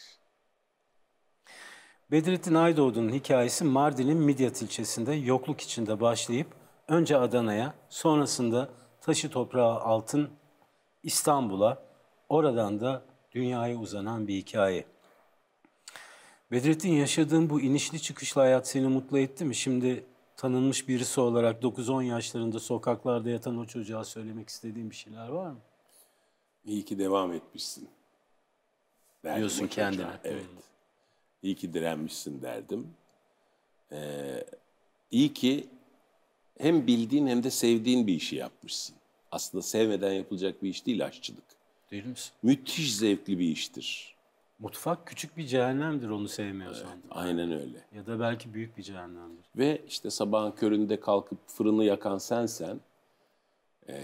Bedrettin Aydoğdu'nun hikayesi Mardin'in Midyat ilçesinde yokluk içinde başlayıp önce Adana'ya, sonrasında taşı toprağı altın İstanbul'a, oradan da dünyaya uzanan bir hikaye. Bedrettin, yaşadığın bu inişli çıkışlı hayat seni mutlu etti mi? Şimdi tanınmış birisi olarak dokuz on yaşlarında sokaklarda yatan o çocuğa söylemek istediğin bir şeyler var mı? İyi ki devam etmişsin. Derdim Diyorsun kendine. Evet. İyi ki direnmişsin derdim. Ee, iyi ki hem bildiğin hem de sevdiğin bir işi yapmışsın. Aslında sevmeden yapılacak bir iş değil aşçılık. Değil misin? Müthiş zevkli bir iştir. Mutfak küçük bir cehennemdir onu sevmiyorsan. Evet, aynen öyle. Ya da belki büyük bir cehennemdir. Ve işte sabahın köründe kalkıp fırını yakan sensen, ee,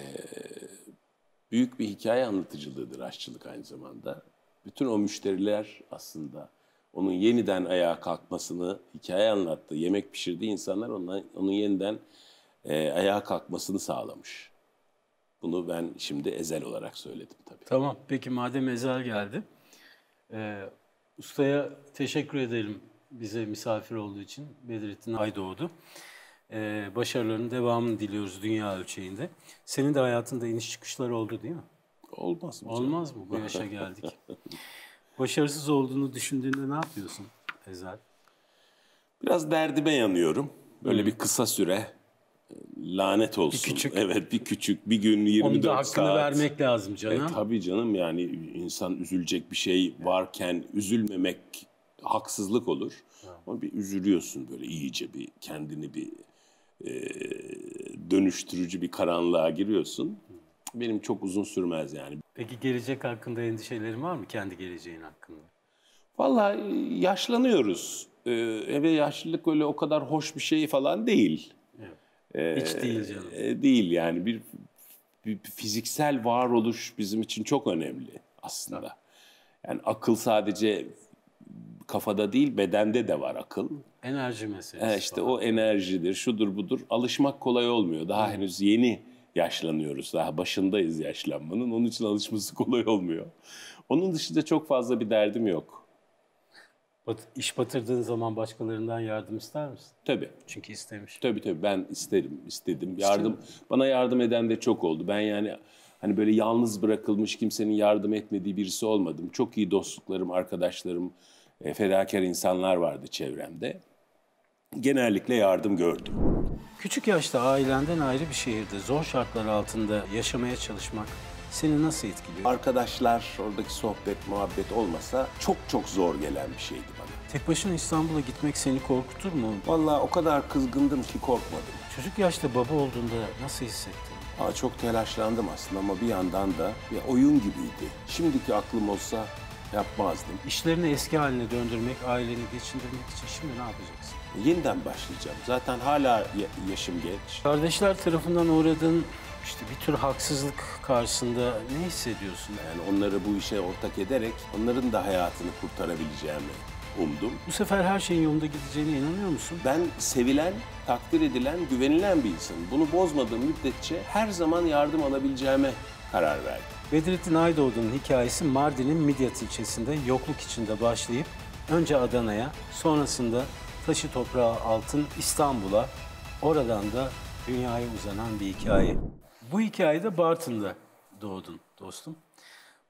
büyük bir hikaye anlatıcılığıdır aşçılık aynı zamanda. Bütün o müşteriler aslında onun yeniden ayağa kalkmasını, hikaye anlattığı, yemek pişirdiği insanlar onun, onun yeniden e, ayağa kalkmasını sağlamış. Bunu ben şimdi Ezel olarak söyledim tabii. Tamam, peki madem Ezel geldi, e, ustaya teşekkür edelim bize misafir olduğu için. Bedrettin Aydoğdu. E, başarılarının devamını diliyoruz dünya ölçeğinde. Senin de hayatında iniş çıkışlar oldu değil mi? Olmaz mı? Olmaz mı? Bu yaşa geldik. Başarısız olduğunu düşündüğünde ne yapıyorsun Ezel? Biraz derdime yanıyorum. Böyle hmm. bir kısa süre lanet olsun. Bir küçük. Evet, bir küçük. Bir gün yirmi dört saat. Onun da hakkını saat. vermek lazım canım. E, tabii canım, yani insan üzülecek bir şey varken üzülmemek haksızlık olur. Evet. Ama bir üzülüyorsun böyle iyice, bir kendini bir e, dönüştürücü bir karanlığa giriyorsun. Benim çok uzun sürmez yani. Peki gelecek hakkında endişelerin var mı, kendi geleceğin hakkında? Vallahi yaşlanıyoruz. Ee, ve yaşlılık öyle o kadar hoş bir şey falan değil. Evet. Hiç ee, değil canım. E, değil yani. Bir, bir fiziksel varoluş bizim için çok önemli aslında. Evet. Yani akıl sadece kafada değil, bedende de var akıl. Enerji meselesi. He, işte o enerjidir, şudur budur. Alışmak kolay olmuyor. Daha hmm. henüz yeni yaşlanıyoruz. Daha başındayız yaşlanmanın. Onun için alışması kolay olmuyor. Onun dışında çok fazla bir derdim yok. Bat, iş batırdığın zaman başkalarından yardım ister misin? Tabii. Çünkü istemiş. Tabii tabii, ben isterim, istedim. Yardım, bana yardım eden de çok oldu. Ben yani hani böyle yalnız bırakılmış, kimsenin yardım etmediği birisi olmadım. Çok iyi dostluklarım, arkadaşlarım, e, fedakar insanlar vardı çevremde. Genellikle yardım gördüm. Küçük yaşta ailenden ayrı bir şehirde zor şartlar altında yaşamaya çalışmak seni nasıl etkiliyor? Arkadaşlar, oradaki sohbet, muhabbet olmasa çok çok zor gelen bir şeydi bana. Tek başına İstanbul'a gitmek seni korkutur mu? Vallahi o kadar kızgındım ki korkmadım. Çocuk yaşta baba olduğunda nasıl hissettin? Aa, çok telaşlandım aslında ama bir yandan da bir oyun gibiydi. Şimdiki aklım olsa yapmazdım. İşlerini eski haline döndürmek, aileni geçindirmek için şimdi ne yapacaksın? Yeniden başlayacağım. Zaten hala yaşım genç. Kardeşler tarafından uğradığın işte bir tür haksızlık karşısında ne hissediyorsun? Yani onları bu işe ortak ederek onların da hayatını kurtarabileceğimi umdum. Bu sefer her şeyin yolunda gideceğine inanıyor musun? Ben sevilen, takdir edilen, güvenilen bir insanım. Bunu bozmadığım müddetçe her zaman yardım alabileceğime karar verdim. Bedrettin Aydoğdu'nun hikayesi Mardin'in Midyat ilçesinde yokluk içinde başlayıp önce Adana'ya, sonrasında taşı toprağı altın İstanbul'a, oradan da dünyaya uzanan bir hikaye. Bu hikayede Bartın'da doğdun dostum.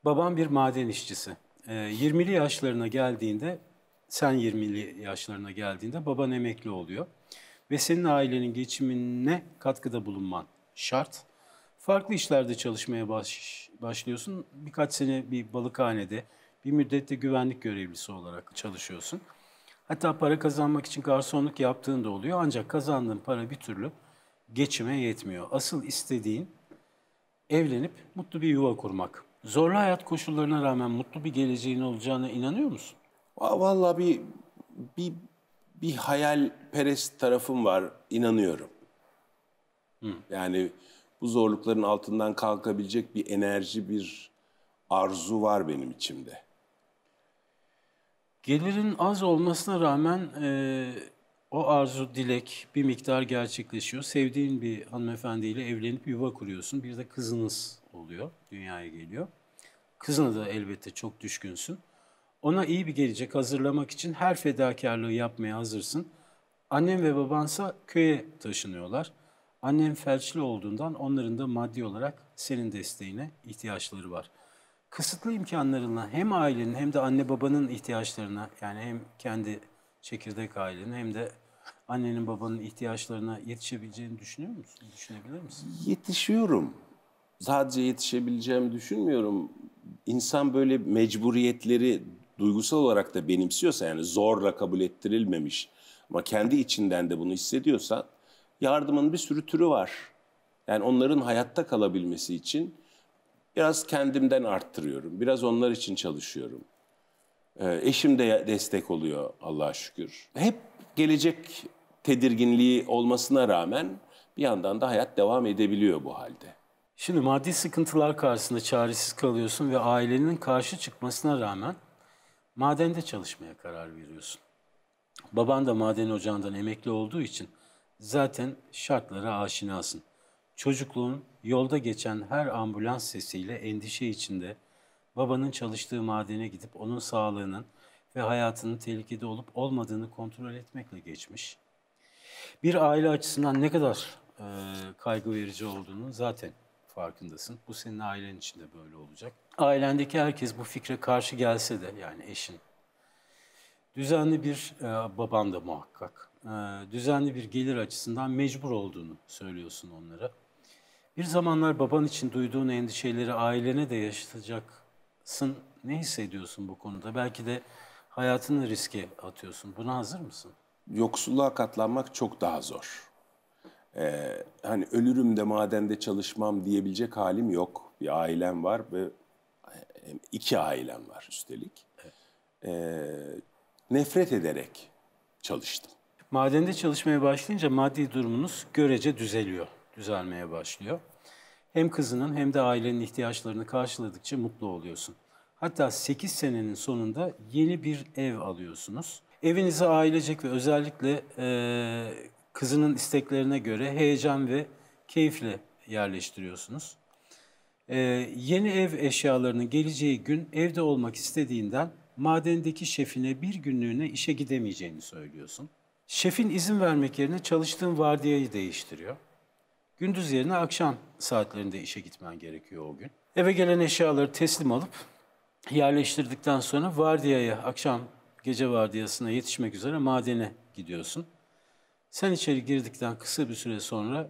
Babam bir maden işçisi. Ee, yirmili yaşlarına geldiğinde, sen yirmili yaşlarına geldiğinde baban emekli oluyor. Ve senin ailenin geçimine katkıda bulunman şart. Farklı işlerde çalışmaya baş, başlıyorsun. Birkaç sene bir balıkhanede, bir müddette güvenlik görevlisi olarak çalışıyorsun. Hatta para kazanmak için garsonluk yaptığın da oluyor. Ancak kazandığın para bir türlü geçime yetmiyor. Asıl istediğin evlenip mutlu bir yuva kurmak. Zorlu hayat koşullarına rağmen mutlu bir geleceğin olacağına inanıyor musun? Va- Vallahi bir bir bir hayalperest tarafım var, inanıyorum. Yani bu zorlukların altından kalkabilecek bir enerji, bir arzu var benim içimde. Gelirin az olmasına rağmen e, o arzu, dilek bir miktar gerçekleşiyor. Sevdiğin bir hanımefendiyle evlenip yuva kuruyorsun. Bir de kızınız oluyor, dünyaya geliyor. Kızına da elbette çok düşkünsün. Ona iyi bir gelecek hazırlamak için her fedakarlığı yapmaya hazırsın. Annem ve babansa köye taşınıyorlar. Annem felçli olduğundan onların da maddi olarak senin desteğine ihtiyaçları var. Kısıtlı imkanlarınla hem ailenin hem de anne babanın ihtiyaçlarına, yani hem kendi çekirdek ailenin hem de annenin babanın ihtiyaçlarına yetişebileceğini düşünüyor musun? Düşünebilir misin? Yetişiyorum. Sadece yetişebileceğimi düşünmüyorum. İnsan böyle mecburiyetleri duygusal olarak da benimsiyorsa, yani zorla kabul ettirilmemiş ama kendi içinden de bunu hissediyorsa, yardımın bir sürü türü var. Yani onların hayatta kalabilmesi için biraz kendimden arttırıyorum. Biraz onlar için çalışıyorum. Ee, eşim de destek oluyor Allah'a şükür. Hep gelecek tedirginliği olmasına rağmen bir yandan da hayat devam edebiliyor bu halde. Şimdi maddi sıkıntılar karşısında çaresiz kalıyorsun ve ailenin karşı çıkmasına rağmen madende çalışmaya karar veriyorsun. Baban da maden ocağından emekli olduğu için zaten şartlara aşinasın. Çocukluğun yolda geçen her ambulans sesiyle endişe içinde babanın çalıştığı madene gidip onun sağlığının ve hayatının tehlikede olup olmadığını kontrol etmekle geçmiş. Bir aile açısından ne kadar e, kaygı verici olduğunu zaten farkındasın. Bu senin ailen için de böyle olacak. Ailendeki herkes bu fikre karşı gelse de, yani eşin, düzenli bir e, baban da muhakkak, e, düzenli bir gelir açısından mecbur olduğunu söylüyorsun onlara. Bir zamanlar baban için duyduğun endişeleri ailene de yaşatacaksın. Ne hissediyorsun bu konuda? Belki de hayatını riske atıyorsun. Buna hazır mısın? Yoksulluğa katlanmak çok daha zor. Ee, hani ölürüm de madende çalışmam diyebilecek halim yok. Bir ailem var ve iki ailem var üstelik. Ee, nefret ederek çalıştım. Madende çalışmaya başlayınca maddi durumunuz görece düzeliyor, düzelmeye başlıyor. Hem kızının hem de ailenin ihtiyaçlarını karşıladıkça mutlu oluyorsun. Hatta sekiz senenin sonunda yeni bir ev alıyorsunuz. Evinizi ailecek ve özellikle e, kızının isteklerine göre heyecan ve keyifle yerleştiriyorsunuz. E, yeni ev eşyalarının geleceği gün evde olmak istediğinden madendeki şefine bir günlüğüne işe gidemeyeceğini söylüyorsun. Şefin izin vermek yerine çalıştığın vardiyayı değiştiriyor. Gündüz yerine akşam saatlerinde işe gitmen gerekiyor o gün. Eve gelen eşyaları teslim alıp yerleştirdikten sonra vardiyaya, akşam gece vardiyasına yetişmek üzere madene gidiyorsun. Sen içeri girdikten kısa bir süre sonra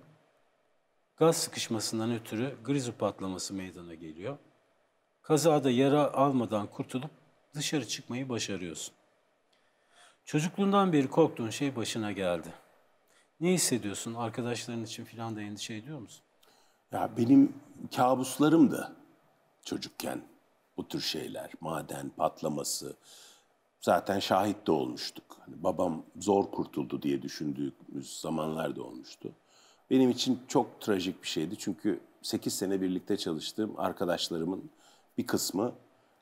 gaz sıkışmasından ötürü grizu patlaması meydana geliyor. Kazada yara almadan kurtulup dışarı çıkmayı başarıyorsun. Çocukluğundan beri korktuğun şey başına geldi. Ne hissediyorsun? Arkadaşların için falan da endişe ediyor musun? Ya benim kabuslarımdı çocukken bu tür şeyler. Maden patlaması. Zaten şahit de olmuştuk. Hani babam zor kurtuldu diye düşündüğümüz zamanlar da olmuştu. Benim için çok trajik bir şeydi. Çünkü sekiz sene birlikte çalıştığım arkadaşlarımın bir kısmını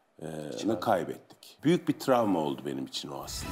e, kaybettik. Büyük bir travma oldu benim için o aslında.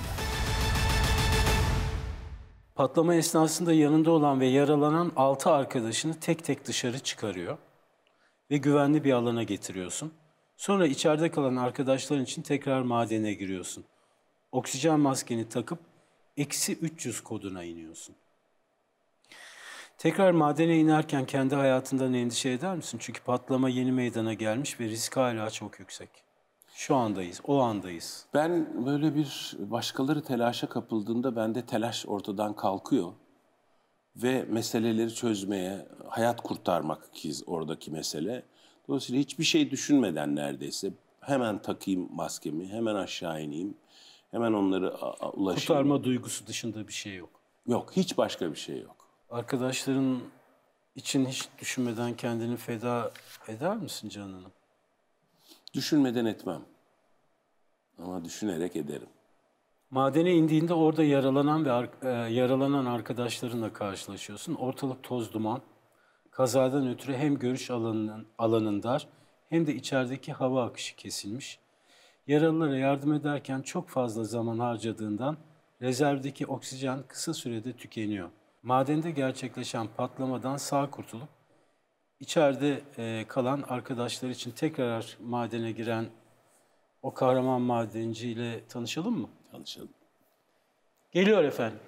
Patlama esnasında yanında olan ve yaralanan altı arkadaşını tek tek dışarı çıkarıyor ve güvenli bir alana getiriyorsun. Sonra içeride kalan arkadaşların için tekrar madene giriyorsun. Oksijen maskeni takıp eksi üç yüz koduna iniyorsun. Tekrar madene inerken kendi hayatından endişe eder misin? Çünkü patlama yeni meydana gelmiş ve risk hala çok yüksek. Şu andayız, o andayız. Ben böyle bir başkaları telaşa kapıldığında bende telaş ortadan kalkıyor. Ve meseleleri çözmeye, hayat kurtarmak ki oradaki mesele. Dolayısıyla hiçbir şey düşünmeden neredeyse hemen takayım maskemi, hemen aşağı ineyim, hemen onları a- a- ulaşayım. Kurtarma duygusu dışında bir şey yok. Yok, hiç başka bir şey yok. Arkadaşların için hiç düşünmeden kendini feda eder misin canını? Düşünmeden etmem. Ama düşünerek ederim. Madene indiğinde orada yaralanan ve ar- e, yaralanan arkadaşlarınla karşılaşıyorsun. Ortalık toz duman. Kazadan ötürü hem görüş alanının, alanın dar hem de içerideki hava akışı kesilmiş. Yaralılara yardım ederken çok fazla zaman harcadığından rezervdeki oksijen kısa sürede tükeniyor. Madende gerçekleşen patlamadan sağ kurtulup içeride e, kalan arkadaşlar için tekrar madene giren o kahraman madenciyle tanışalım mı? Çalışalım. Geliyor efendim.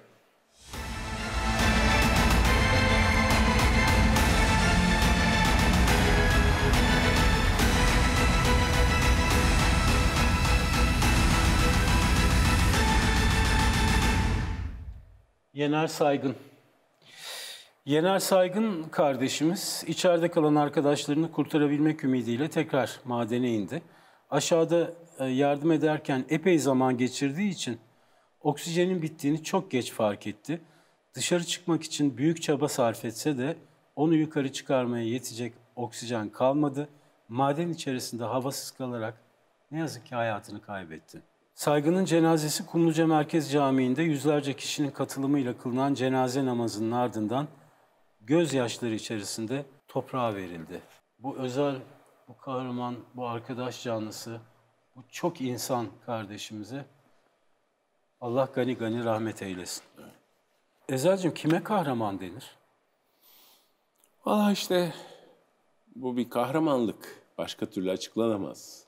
Yener Saygın. Yener Saygın kardeşimiz içeride kalan arkadaşlarını kurtarabilmek ümidiyle tekrar madene indi. Aşağıda e, yardım ederken epey zaman geçirdiği için oksijenin bittiğini çok geç fark etti. Dışarı çıkmak için büyük çaba sarf etse de onu yukarı çıkarmaya yetecek oksijen kalmadı. Maden içerisinde havasız kalarak ne yazık ki hayatını kaybetti. Saygın'ın cenazesi Kumluca Merkez Camii'nde yüzlerce kişinin katılımıyla kılınan cenaze namazının ardından gözyaşları içerisinde toprağa verildi. Bu özel, bu kahraman, bu arkadaş canlısı, bu çok insan kardeşimize Allah gani gani rahmet eylesin. Ezel'cim kime kahraman denir? Valla işte bu bir kahramanlık. Başka türlü açıklanamaz.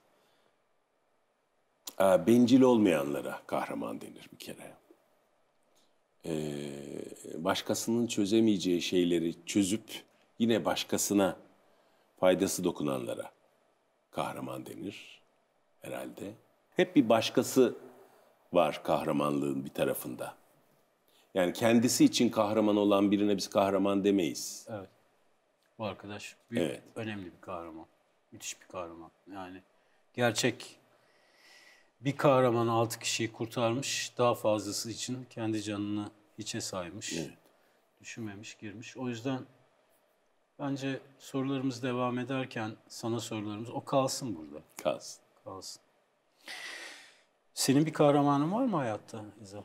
Ee, Bencil olmayanlara kahraman denir bir kere. Ee, başkasının çözemeyeceği şeyleri çözüp yine başkasına faydası dokunanlara kahraman denir herhalde. Hep bir başkası var kahramanlığın bir tarafında. Yani kendisi için kahraman olan birine biz kahraman demeyiz. Evet. Bu arkadaş büyük, Evet. önemli bir kahraman. Müthiş bir kahraman. Yani gerçek bir kahraman altı kişiyi kurtarmış. Daha fazlası için kendi canını hiçe saymış. Evet. Düşünmemiş, girmiş. O yüzden bence sorularımız devam ederken sana sorularımız o kalsın burada. Kalsın. Kalsın. Senin bir kahramanın var mı hayatta İza?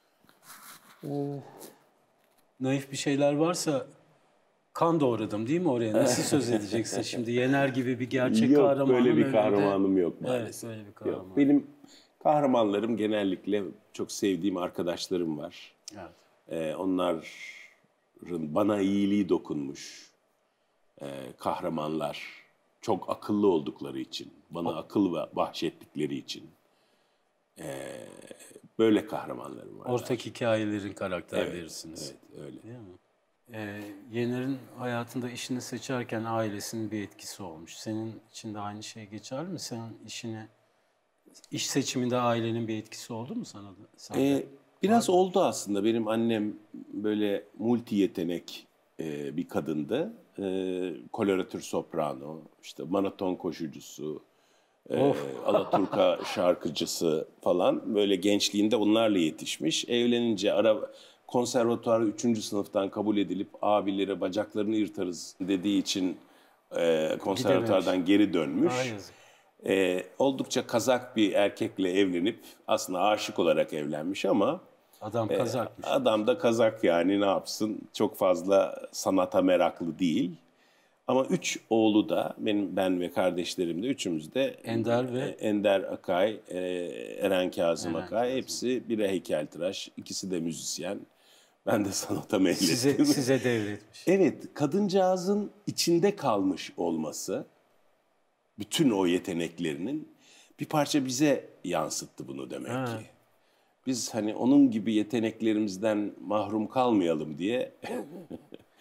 Naif bir şeyler varsa kan doğradım değil mi oraya? Nasıl söz edeceksin şimdi? Yener gibi bir gerçek Yok kahramanın böyle bir önünde- kahramanım yok Evet, maalesef. böyle bir kahraman. Yok. Benim kahramanlarım genellikle çok sevdiğim arkadaşlarım var. Evet. Ee, onların bana iyiliği dokunmuş ee, kahramanlar. Çok akıllı oldukları için, bana akıl ve bahşettikleri için ee, böyle kahramanlarım var. Ortak hikayelerin karakterlerisiniz. Evet, öyle. Değil mi? Ee, Yener'in hayatında işini seçerken ailesinin bir etkisi olmuş. Senin için de aynı şey geçerli mi? Sen işini, iş seçiminde ailenin bir etkisi oldu mu sana da? Sende? Ee, biraz oldu aslında. Benim annem böyle multi yetenek e, bir kadındı. E, koloratür soprano, işte maraton koşucusu, e, Alaturka şarkıcısı falan. Böyle gençliğinde onlarla yetişmiş. Evlenince ara konservatuara üçüncü sınıftan kabul edilip abileri bacaklarını yırtarız dediği için e, konservatuardan geri dönmüş. Daha yazık. Ee, oldukça kazak bir erkekle evlenip aslında aşık olarak evlenmiş ama Adam kazakmış. adam da kazak yani ne yapsın çok fazla sanata meraklı değil. Ama üç oğlu da benim ben ve kardeşlerim de üçümüz de Ender ve- e, Ender Akay, e, Eren Kazım Eren Akay Kazım. hepsi biri heykeltıraş, ikisi de müzisyen. Ben de sanata meylettim. Size, size devretmiş. Evet, kadıncağızın içinde kalmış olması, bütün o yeteneklerinin bir parça bize yansıttı bunu demek Ha. ki. Biz hani onun gibi yeteneklerimizden mahrum kalmayalım diye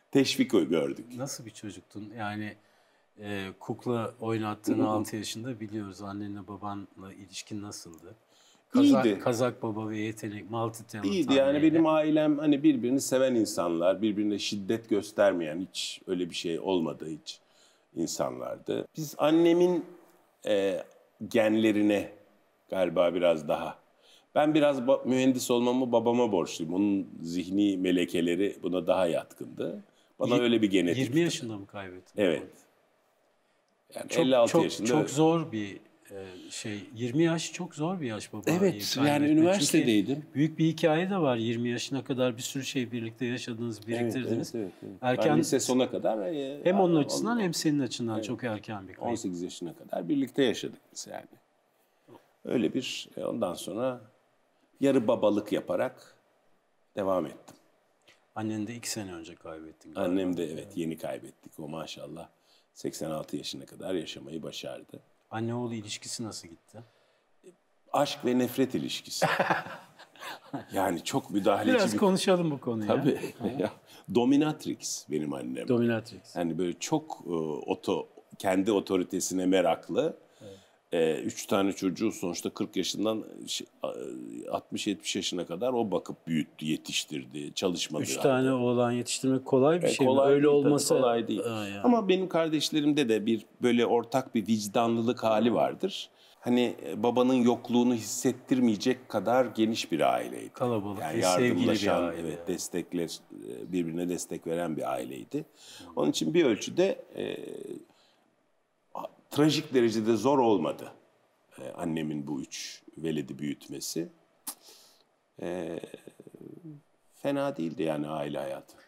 teşvik gördük. Nasıl bir çocuktun? Yani e, kukla oynattığını altı yaşında biliyoruz. Annenle babanla ilişkin nasıldı? Kazak, İyiydi. Kazak baba ve yetenek, multi talent İyiydi yani anneyle. benim ailem hani birbirini seven insanlar, birbirine şiddet göstermeyen, hiç öyle bir şey olmadı hiç insanlardı. Biz annemin e, genlerine galiba biraz daha. Ben biraz ba- mühendis olmamı babama borçluyum. Onun zihni melekeleri buna daha yatkındı. Bana Y- öyle bir genetik. yirmi yaşında mı kaybettin? Evet. Yani Çok, elli altı çok, yaşında. çok zor bir e, şey. yirmi yaş çok zor bir yaş baba. Evet, kaybetmek. yani üniversitedeydim. Çünkü büyük bir hikaye de var. yirmi yaşına kadar bir sürü şey birlikte yaşadınız, Evet, biriktirdiniz. evet, evet, evet. Erken, Ben lise sona kadar e, hem onun on- açısından hem senin açından Evet. çok erken bir kayıp. on sekiz yaşına kadar birlikte yaşadık biz yani. Öyle bir e, ondan sonra yarı babalık yaparak devam ettim. Annen de iki sene önce kaybettin galiba. Annem de evet yeni kaybettik. O maşallah seksen altı yaşına kadar yaşamayı başardı. Anne oğul ilişkisi nasıl gitti? Aşk ve nefret ilişkisi. Yani çok müdahaleci Biraz bir... konuşalım bu konuyu. Tabii. Ya, dominatrix benim annem. Dominatrix. Yani böyle çok e, oto, kendi otoritesine meraklı. E, üç tane çocuğu sonuçta kırk yaşından şey, e, altmış yetmiş yaşına kadar o bakıp büyüttü, yetiştirdi, çalışmadı. Üç halde. tane oğlan yetiştirmek kolay bir E, şey kolay mi? Öyle değil tabii, olmasa... kolay değil. Ha, yani. Ama benim kardeşlerimde de bir böyle ortak bir vicdanlılık hali vardır. Hani e, babanın yokluğunu hissettirmeyecek kadar geniş bir aileydi. Kalabalık yani ve sevgili bir yardımlaşan, aile. evet, destekler, e, birbirine destek veren bir aileydi. Onun için bir ölçüde e, a- trajik derecede zor olmadı e, annemin bu üç veledi büyütmesi. E, fena değildi yani aile hayatı.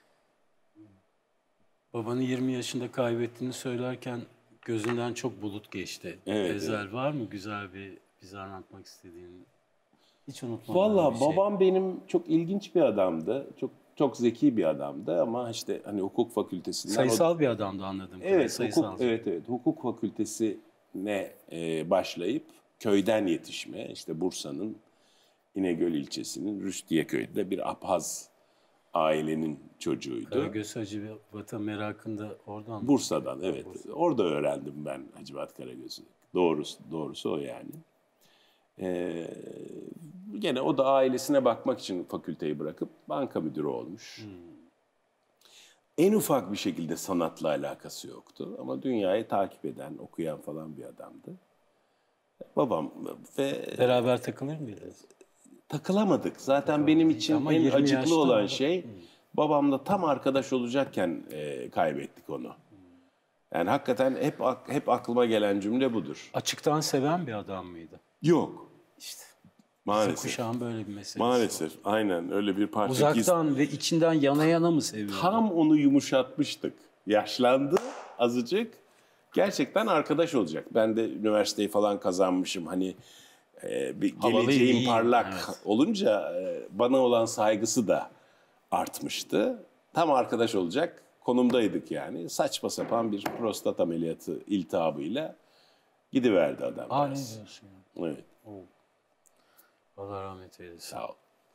Babanı yirmi yaşında kaybettiğini söylerken gözünden çok bulut geçti. Evet, Ezel var mı güzel bir bize anlatmak istediğin? Hiç unutmadığın Valla bir şey. babam benim çok ilginç bir adamdı. Çok çok zeki bir adamdı ama işte hani hukuk fakültesinden... Sayısal bir adamdı anladığım kadarıyla. Evet, Sayısal. hukuk, evet, evet. Hukuk fakültesine e, başlayıp köyden yetişme, işte Bursa'nın İnegöl ilçesinin Rüşdiyeköy'de bir Abhaz ailenin çocuğuydu. Karagöz Hacivat'a merakında oradan mı? Bursa'dan, evet. Orada öğrendim ben Hacivat Karagöz'ü. Doğrusu, doğrusu o yani. Ee, gene o da ailesine bakmak için fakülteyi bırakıp banka müdürü olmuş. Hmm. En ufak bir şekilde sanatla alakası yoktu ama dünyayı takip eden, okuyan falan bir adamdı. Babam ve... Beraber takılır mıydınız? Takılamadık. Zaten benim için ama en yirmi acıklı yaşta olan oldu. şey babamla tam arkadaş olacakken e, kaybettik onu. Yani hakikaten hep ak- hep aklıma gelen cümle budur. Açıktan seven bir adam mıydı? Yok. İşte bizim Maalesef. kuşağın böyle bir meselesi. Maalesef. Aynen öyle bir parça. Uzaktan ve içinden yana yana mı seviyordu? Tam onu yumuşatmıştık. Yaşlandı azıcık. Gerçekten arkadaş olacak. Ben de üniversiteyi falan kazanmışım. Hani e, bir Havalı, geleceğim iyi, parlak evet. olunca e, bana olan saygısı da artmıştı. Tam arkadaş olacak konumdaydık yani. Saçma sapan bir prostat ameliyatı iltihabıyla gidiverdi adam. Aa ne diyorsun ya? Evet. Allah rahmet eylesin. Sağ ol.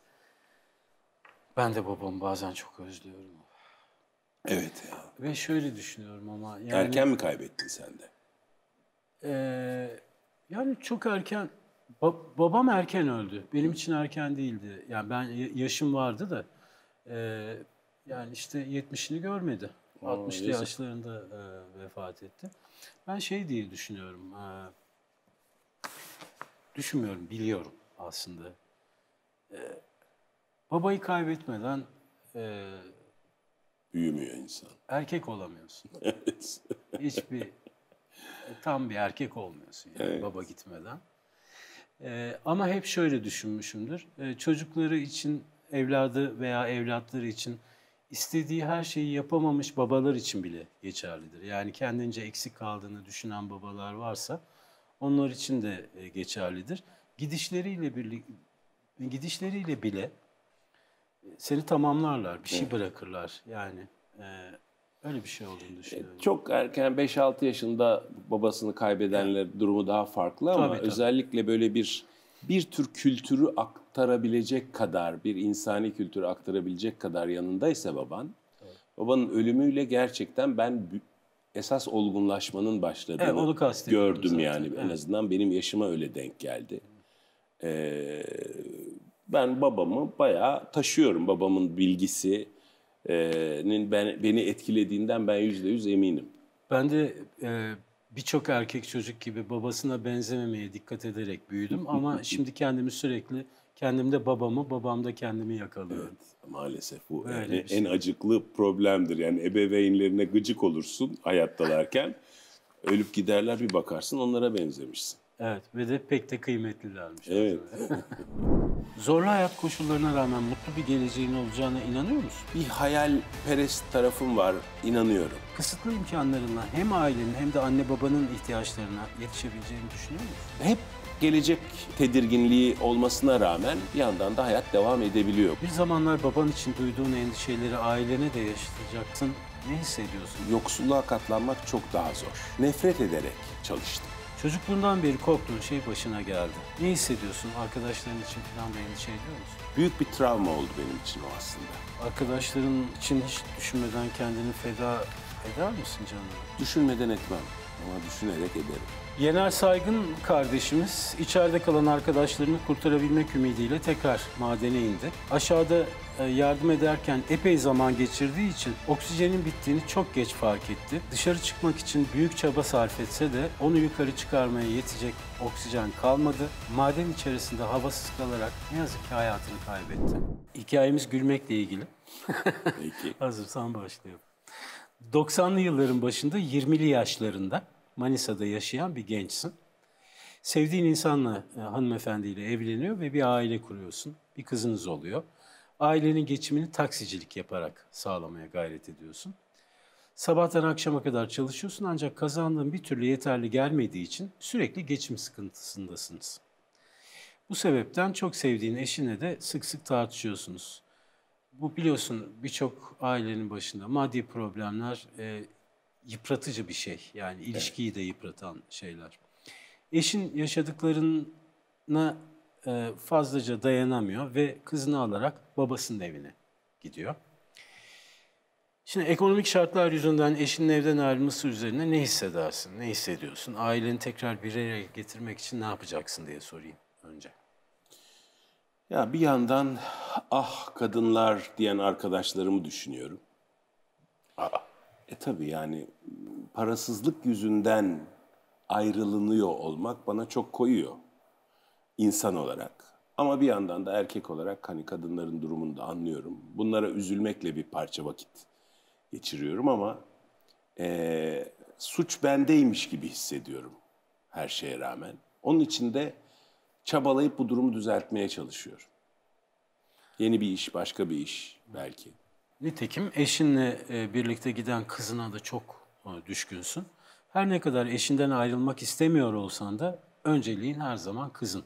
Ben de babamı bazen çok özlüyorum. Evet ya. Ve şöyle düşünüyorum ama yani... Erken mi kaybettin sen de? Ee, yani çok erken, ba- babam erken öldü. Benim için erken değildi. Yani ben y- yaşım vardı da, e, yani işte yetmişini görmedi. Aa, altmışlı yazık. yaşlarında e, vefat etti. Ben şey diye düşünüyorum, e, düşünmüyorum, biliyorum aslında. E, babayı kaybetmeden e, Büyümüyor insan. erkek olamıyorsun. Evet. Hiçbir tam bir erkek olmuyorsun yani Evet. baba gitmeden. Ee, ama hep şöyle düşünmüşümdür. Ee, çocukları için, evladı veya evlatları için istediği her şeyi yapamamış babalar için bile geçerlidir. Yani kendince eksik kaldığını düşünen babalar varsa onlar için de e, geçerlidir. Gidişleriyle birlikte gidişleriyle bile e, seni tamamlarlar, bir şey bırakırlar. Yani e, öyle bir şey olduğunu düşünüyorum. Çok erken beş altı yaşında babasını kaybedenler durumu daha farklı ama Tabii, tabii. özellikle böyle bir bir tür kültürü aktarabilecek kadar, bir insani kültürü aktarabilecek kadar yanındaysa baban, Babanın ölümüyle gerçekten ben bü- esas olgunlaşmanın başladığını Evet, onu kastediyorum gördüm zaten. yani. En Evet. azından benim yaşıma öyle denk geldi. Ee, ben babamı bayağı taşıyorum. Babamın bilgisinin ben, beni etkilediğinden ben yüzde yüz eminim. Ben de e, birçok erkek çocuk gibi babasına benzememeye dikkat ederek büyüdüm ama şimdi kendimi sürekli kendimde babamı, babamda kendimi yakalıyorum. Maalesef bu Öyle yani bir şey. en acıklı problemdir. Yani ebeveynlerine gıcık olursun hayattalarken. Ölüp giderler bir bakarsın onlara benzemişsin. Evet ve de pek de kıymetlilermiş. Evet. Zorlu hayat koşullarına rağmen mutlu bir geleceğin olacağına inanıyor musun? Bir hayalperest tarafım var, inanıyorum. Kısıtlı imkanlarınla hem ailenin hem de anne babanın ihtiyaçlarına yetişebileceğini düşünüyor musun? Hep gelecek tedirginliği olmasına rağmen bir yandan da hayat devam edebiliyor. Bir zamanlar baban için duyduğun endişeleri ailene de yaşatacaksın. Ne hissediyorsun? Yoksulluğa katlanmak çok daha zor. Nefret ederek çalıştım. Çocukluğundan beri korktuğun şey başına geldi. Ne hissediyorsun? Arkadaşların için falan da endişe ediyor musun? Büyük bir travma oldu benim için o aslında. Arkadaşların için hiç düşünmeden kendini feda eder misin canım? Düşünmeden etmem ama düşünerek ederim. Yener Saygın kardeşimiz içeride kalan arkadaşlarını kurtarabilmek ümidiyle tekrar madene indi. Aşağıda e, yardım ederken epey zaman geçirdiği için oksijenin bittiğini çok geç fark etti. Dışarı çıkmak için büyük çaba sarf etse de onu yukarı çıkarmaya yetecek oksijen kalmadı. Maden içerisinde havasız kalarak ne yazık ki hayatını kaybetti. Hikayemiz gülmekle ilgili. Peki. Hazırsan başlayalım. doksanlı yılların başında yirmili yaşlarında Manisa'da yaşayan bir gençsin. Sevdiğin insanla, e, hanımefendiyle evleniyor ve bir aile kuruyorsun. Bir kızınız oluyor. Ailenin geçimini taksicilik yaparak sağlamaya gayret ediyorsun. Sabahtan akşama kadar çalışıyorsun ancak kazandığın bir türlü yeterli gelmediği için sürekli geçim sıkıntısındasınız. Bu sebepten çok sevdiğin eşine de sık sık tartışıyorsunuz. Bu biliyorsun birçok ailenin başında maddi problemler e, yıpratıcı bir şey. Yani ilişkiyi de yıpratan şeyler. Eşin yaşadıklarına e, fazlaca dayanamıyor ve kızını alarak babasının evine gidiyor. Şimdi ekonomik şartlar yüzünden eşinin evden ayrılması üzerine ne hissedersin, ne hissediyorsun? Aileni tekrar bir araya getirmek için ne yapacaksın diye sorayım önce. Ya bir yandan ah kadınlar diyen arkadaşlarımı düşünüyorum. Aa, e tabii yani parasızlık yüzünden ayrılınıyor olmak bana çok koyuyor insan olarak. Ama bir yandan da erkek olarak hani kadınların durumunu da anlıyorum. Bunlara üzülmekle bir parça vakit geçiriyorum ama e, suç bendeymiş gibi hissediyorum her şeye rağmen. Onun için de çabalayıp bu durumu düzeltmeye çalışıyorum. Yeni bir iş, başka bir iş belki. Nitekim eşinle e, birlikte giden kızına da çok e, düşkünsün. Her ne kadar eşinden ayrılmak istemiyor olsan da önceliğin her zaman kızın.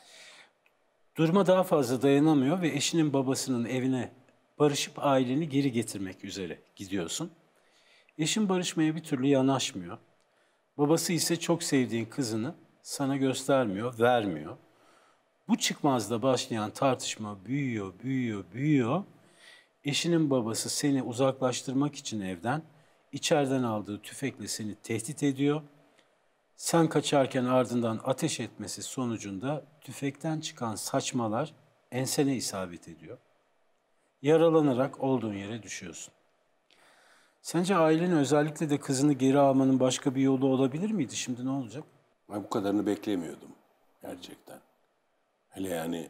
Duruma daha fazla dayanamıyor ve eşinin babasının evine barışıp aileni geri getirmek üzere gidiyorsun. Eşin barışmaya bir türlü yanaşmıyor. Babası ise çok sevdiğin kızını sana göstermiyor, vermiyor. Bu çıkmazda başlayan tartışma büyüyor, büyüyor, büyüyor. Eşinin babası seni uzaklaştırmak için evden, içeriden aldığı tüfekle seni tehdit ediyor. Sen kaçarken ardından ateş etmesi sonucunda tüfekten çıkan saçmalar ensene isabet ediyor. Yaralanarak olduğun yere düşüyorsun. Sence ailenin özellikle de kızını geri almanın başka bir yolu olabilir miydi? Şimdi ne olacak? Ben bu kadarını beklemiyordum gerçekten. Hele yani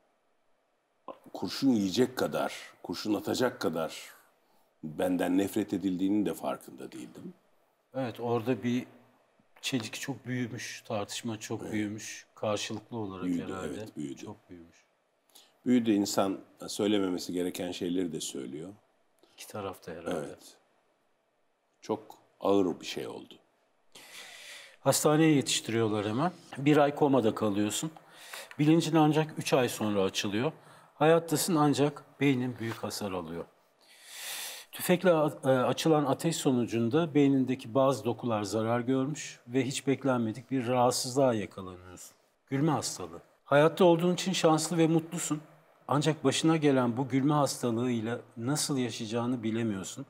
kurşun yiyecek kadar, kurşun atacak kadar benden nefret edildiğinin de farkında değildim. Evet, orada bir çelişki çok büyümüş, tartışma çok büyümüş. Karşılıklı olarak Büyüdü, herhalde. evet, büyüdü. Çok büyümüş. Büyüdü, insan söylememesi gereken şeyleri de söylüyor. İki tarafta herhalde. Evet. Çok ağır bir şey oldu. Hastaneye yetiştiriyorlar hemen. Bir ay komada kalıyorsun. Bilincin ancak üç ay sonra açılıyor. Hayattasın ancak beynin büyük hasar alıyor. Tüfekle e, açılan ateş sonucunda beynindeki bazı dokular zarar görmüş ve hiç beklenmedik bir rahatsızlığa yakalanıyorsun. Gülme hastalığı. Hayatta olduğun için şanslı ve mutlusun. Ancak başına gelen bu gülme hastalığıyla nasıl yaşayacağını bilemiyorsun.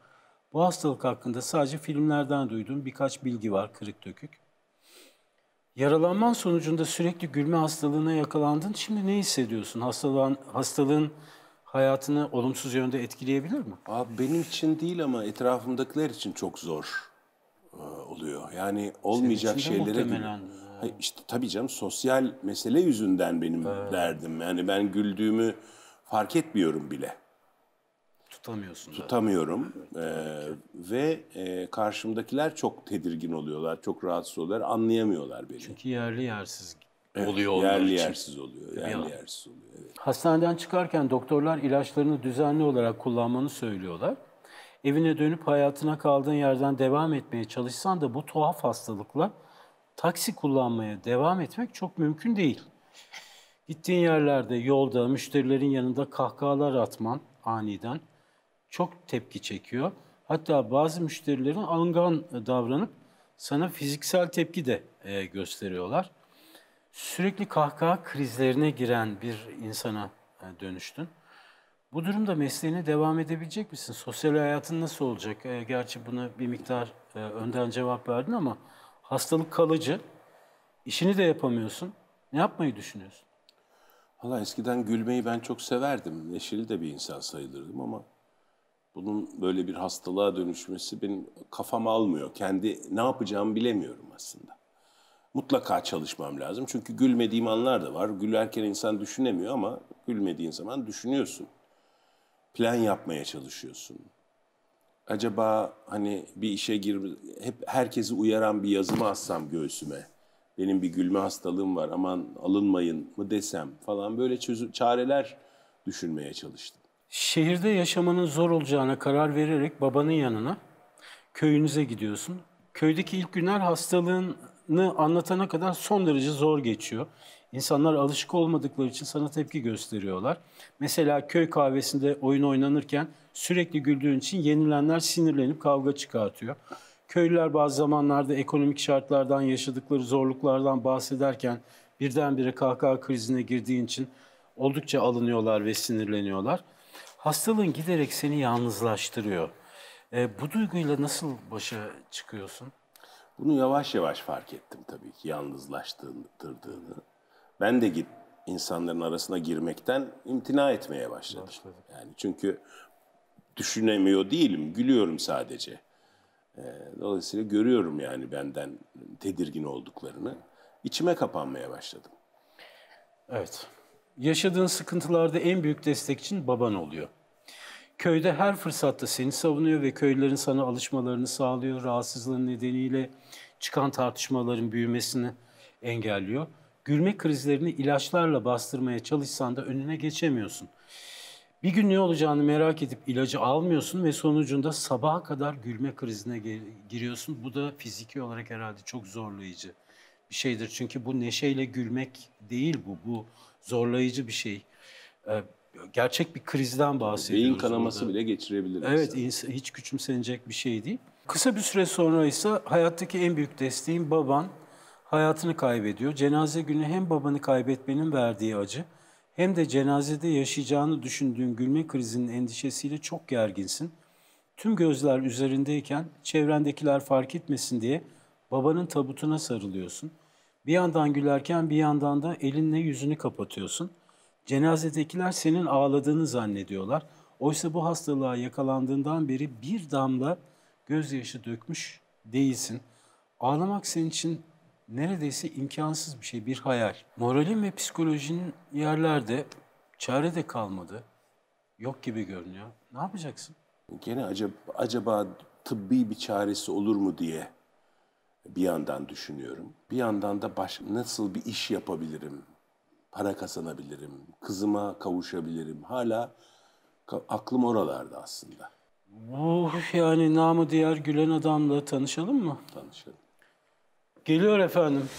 Bu hastalık hakkında sadece filmlerden duyduğum birkaç bilgi var, kırık dökük. Yaralanman sonucunda sürekli gülme hastalığına yakalandın. Şimdi ne hissediyorsun? Hastalığın, hastalığın hayatını olumsuz yönde etkileyebilir mi? Abi benim için değil ama etrafımdakiler için çok zor e, oluyor. Yani olmayacak için de şeylere muhtemelen, gülüyor. Hayır, işte tabii canım, sosyal mesele yüzünden benim derdim. Yani ben güldüğümü fark etmiyorum bile. Tutamıyorsun da. Tutamıyorum. Ee, ve e, karşımdakiler çok tedirgin oluyorlar, çok rahatsız oluyorlar, anlayamıyorlar beni. Çünkü yerli yersiz Evet, oluyor onlar yerli için. yersiz oluyor, yerli yersiz oluyor. Evet. Hastaneden çıkarken doktorlar ilaçlarını düzenli olarak kullanmanı söylüyorlar. Evine dönüp hayatına kaldığın yerden devam etmeye çalışsan da bu tuhaf hastalıkla taksi kullanmaya devam etmek çok mümkün değil. Gittiğin yerlerde, yolda, müşterilerin yanında kahkahalar atman aniden çok tepki çekiyor. Hatta bazı müşterilerin alıngan davranıp sana fiziksel tepki de e, gösteriyorlar. Sürekli kahkaha krizlerine giren bir insana e, dönüştün. Bu durumda mesleğine devam edebilecek misin? Sosyal hayatın nasıl olacak? E, gerçi buna bir miktar e, önden cevap verdin ama hastalık kalıcı, işini de yapamıyorsun. Ne yapmayı düşünüyorsun? Valla eskiden gülmeyi ben çok severdim. Neşeli de bir insan sayılırdım ama bunun böyle bir hastalığa dönüşmesi benim kafam almıyor. Kendi ne yapacağımı bilemiyorum aslında. Mutlaka çalışmam lazım. Çünkü gülmediğim anlar da var. Gülerken insan düşünemiyor ama gülmediğin zaman düşünüyorsun. Plan yapmaya çalışıyorsun. Acaba hani bir işe gir, hep herkesi uyaran bir yazımı assam göğsüme. Benim bir gülme hastalığım var, aman alınmayın mı desem falan, böyle çözü, çareler düşünmeye çalıştım. Şehirde yaşamanın zor olacağına karar vererek babanın yanına, köyünüze gidiyorsun. Köydeki ilk günler hastalığını anlatana kadar son derece zor geçiyor. İnsanlar alışık olmadıkları için sana tepki gösteriyorlar. Mesela köy kahvesinde oyun oynanırken sürekli güldüğün için yenilenler sinirlenip kavga çıkartıyor. Köylüler bazı zamanlarda ekonomik şartlardan, yaşadıkları zorluklardan bahsederken birdenbire kahkaha krizine girdiğin için oldukça alınıyorlar ve sinirleniyorlar. Hastalığın giderek seni yalnızlaştırıyor. E, bu duyguyla nasıl başa çıkıyorsun? Bunu yavaş yavaş fark ettim tabii ki, yalnızlaştırdığını. Ben de git insanların arasına girmekten imtina etmeye başladım. Başladım. Yani çünkü düşünemiyor değilim, gülüyorum sadece. Ee, dolayısıyla görüyorum yani benden tedirgin olduklarını. İçime kapanmaya başladım. Evet. Yaşadığın sıkıntılarda en büyük destekçin baban oluyor. Köyde her fırsatta seni savunuyor ve köylülerin sana alışmalarını sağlıyor. Rahatsızlığın nedeniyle çıkan tartışmaların büyümesini engelliyor. Gülme krizlerini ilaçlarla bastırmaya çalışsan da önüne geçemiyorsun. Bir gün ne olacağını merak edip ilacı almıyorsun ve sonucunda sabaha kadar gülme krizine giriyorsun. Bu da fiziki olarak herhalde çok zorlayıcı bir şeydir. Çünkü bu neşeyle gülmek değil bu. Bu zorlayıcı bir şey. Ee, gerçek bir krizden bahsediyoruz. Beyin kanaması orada. bile geçirebilir Evet, insan. hiç küçümsenecek bir şey değil. Kısa bir süre sonra ise hayattaki en büyük desteğin baban hayatını kaybediyor. Cenaze günü hem babanı kaybetmenin verdiği acı hem de cenazede yaşayacağını düşündüğün gülme krizinin endişesiyle çok gerginsin. Tüm gözler üzerindeyken çevrendekiler fark etmesin diye babanın tabutuna sarılıyorsun. Bir yandan gülerken bir yandan da elinle yüzünü kapatıyorsun. Cenazedekiler senin ağladığını zannediyorlar. Oysa bu hastalığa yakalandığından beri bir damla gözyaşı dökmüş değilsin. Ağlamak senin için neredeyse imkansız bir şey, bir hayal. Moralin ve psikolojinin yerlerde, çare de kalmadı. Yok gibi görünüyor. Ne yapacaksın? Gene acaba, acaba tıbbi bir çaresi olur mu diye bir yandan düşünüyorum. Bir yandan da baş, nasıl bir iş yapabilirim, para kazanabilirim, kızıma kavuşabilirim. Hala ka- aklım oralarda aslında. Bu yani namı diğer gülen adamla tanışalım mı? Tanışalım. Geliyor efendim.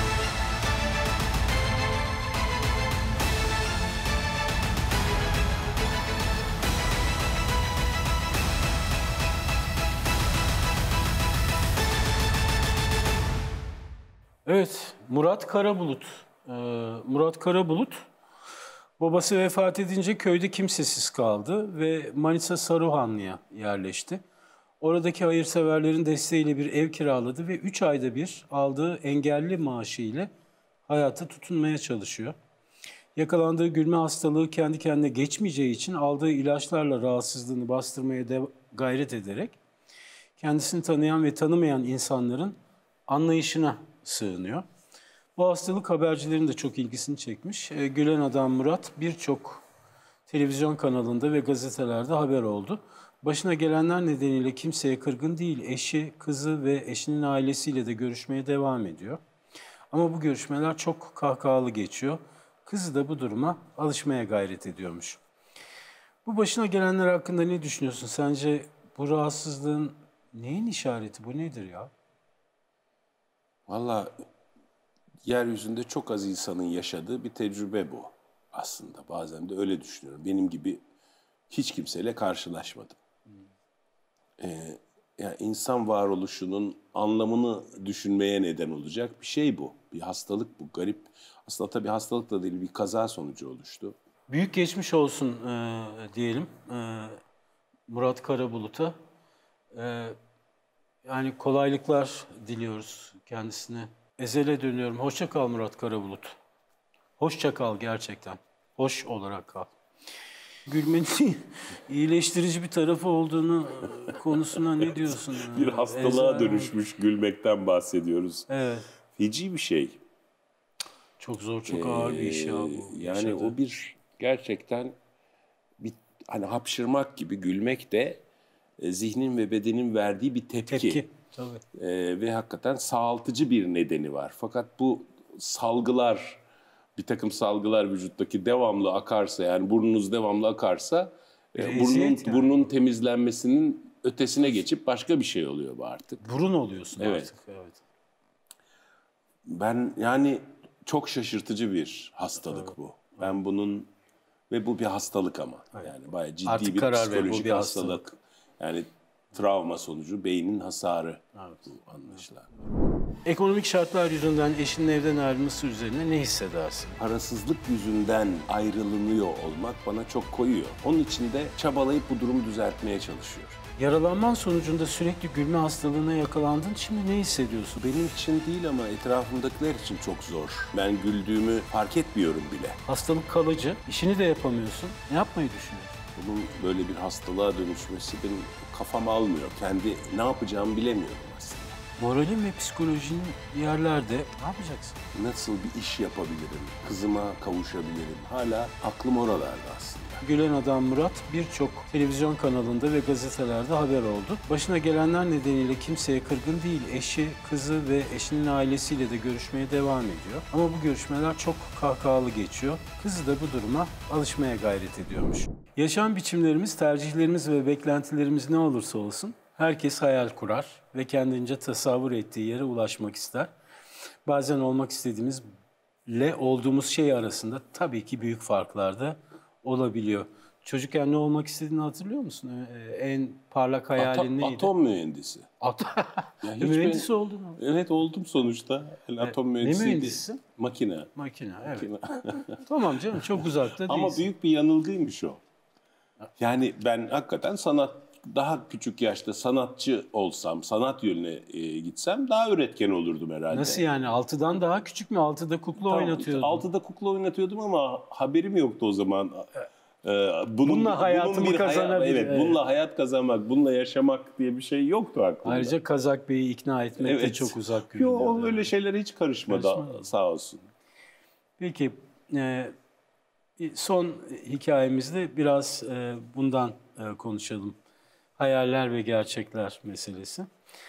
Evet, Murat Karabulut. Ee, Murat Karabulut, babası vefat edince köyde kimsesiz kaldı ve Manisa Saruhanlı'ya yerleşti. Oradaki hayırseverlerin desteğiyle bir ev kiraladı ve üç ayda bir aldığı engelli maaşı ile hayata tutunmaya çalışıyor. Yakalandığı gülme hastalığı kendi kendine geçmeyeceği için aldığı ilaçlarla rahatsızlığını bastırmaya de gayret ederek kendisini tanıyan ve tanımayan insanların anlayışına sığınıyor. Bu hastalık habercilerin de çok ilgisini çekmiş. E, Gülen Adam Murat birçok televizyon kanalında ve gazetelerde haber oldu. Başına gelenler nedeniyle kimseye kırgın değil. Eşi, kızı ve eşinin ailesiyle de görüşmeye devam ediyor. Ama bu görüşmeler çok kahkahalı geçiyor. Kızı da bu duruma alışmaya gayret ediyormuş. Bu başına gelenler hakkında ne düşünüyorsun? Sence bu rahatsızlığın neyin işareti? Bu nedir ya? Vallahi yeryüzünde çok az insanın yaşadığı bir tecrübe bu aslında. Bazen de öyle düşünüyorum. Benim gibi hiç kimseyle karşılaşmadım. Ee, yani insan varoluşunun anlamını düşünmeye neden olacak bir şey bu. Bir hastalık bu, garip. Aslında tabii hastalık da değil, bir kaza sonucu oluştu. Büyük geçmiş olsun e, diyelim e, Murat Karabulut'a. E, yani kolaylıklar diliyoruz kendisine. Ezele dönüyorum. Hoşça kal Murat Karabulut. Hoşça kal gerçekten. Hoş olarak kal. Gülmenin iyileştirici bir tarafı olduğunu konusuna ne diyorsun? Bir hastalığa Ezber- dönüşmüş gülmekten bahsediyoruz. Evet. Feci bir şey. Çok zor, çok ağır bir iş ya bu. Yani yaşadığı. o bir gerçekten bir hani hapşırmak gibi gülmek de e, zihnin ve bedenin verdiği bir tepki. Tepki. Tabii. E, ve hakikaten sağaltıcı bir nedeni var. Fakat bu salgılar, bir takım salgılar vücuttaki devamlı akarsa, yani burnunuz devamlı akarsa e, Bir burnun, eziyet yani. burnun temizlenmesinin ötesine geçip başka bir şey oluyor bu artık. Burun oluyorsun Evet. artık. Evet. Ben yani çok şaşırtıcı bir hastalık bu. Ben bunun ve bu bir hastalık ama yani bayağı ciddi Artık bir karar ver, bu psikolojik bir hastalık. hastalık. Yani travma sonucu beynin hasarı bu anlaşılan. Ekonomik şartlar yüzünden eşinin evden ayrılması üzerine ne hissedersin? Parasızlık yüzünden ayrılınıyor olmak bana çok koyuyor. Onun için de çabalayıp bu durumu düzeltmeye çalışıyor. Yaralanman sonucunda sürekli gülme hastalığına yakalandın. Şimdi ne hissediyorsun? Benim için değil ama etrafımdakiler için çok zor. Ben güldüğümü fark etmiyorum bile. Hastalık kalıcı, işini de yapamıyorsun. Ne yapmayı düşünüyorsun? Bunun böyle bir hastalığa dönüşmesi benim kafam almıyor. Kendi ne yapacağımı bilemiyorum aslında. Moralin ve psikolojinin yerlerde ne yapacaksın? Nasıl bir iş yapabilirim? Kızıma kavuşabilirim? Hala aklım oralarda aslında. Gülen Adam Murat birçok televizyon kanalında ve gazetelerde haber oldu. Başına gelenler nedeniyle kimseye kırgın değil. Eşi, kızı ve eşinin ailesiyle de görüşmeye devam ediyor. Ama bu görüşmeler çok kahkahalı geçiyor. Kızı da bu duruma alışmaya gayret ediyormuş. Yaşam biçimlerimiz, tercihlerimiz ve beklentilerimiz ne olursa olsun herkes hayal kurar ve kendince tasavvur ettiği yere ulaşmak ister. Bazen olmak istediğimizle olduğumuz şey arasında tabii ki büyük farklar da olabiliyor. Çocukken ne olmak istediğini hatırlıyor musun? Ee, en parlak hayalin Atom, neydi? atom mühendisi. At Ya hiç Mühendis ben- oldun mu? Evet oldum sonuçta. Yani atom mühendisi. mühendisisin? Makine. Makine, evet. Tamam canım, çok uzakta Ama değilsin. büyük bir yanılgıymış o. Yani ben hakikaten sanat, daha küçük yaşta sanatçı olsam, sanat yönüne e, gitsem daha üretken olurdum herhalde. Nasıl yani? Altıdan daha küçük mü? Altıda kukla Tamam, oynatıyordun. Altıda kukla oynatıyordum ama haberim yoktu o zaman. Ee, bunun, Bununla hayatımı bir hayat- kazanabilir, Evet, evet. bununla hayat kazanmak, bununla yaşamak diye bir şey yoktu aklımda. Ayrıca Kazak Bey'i ikna etmek de çok uzak günler. Yok, o öyle şeylere hiç karışmadı, Karışmadı. sağ olsun. Peki, e, son hikayemizde biraz e, bundan e, konuşalım. Hayaller ve gerçekler meselesi.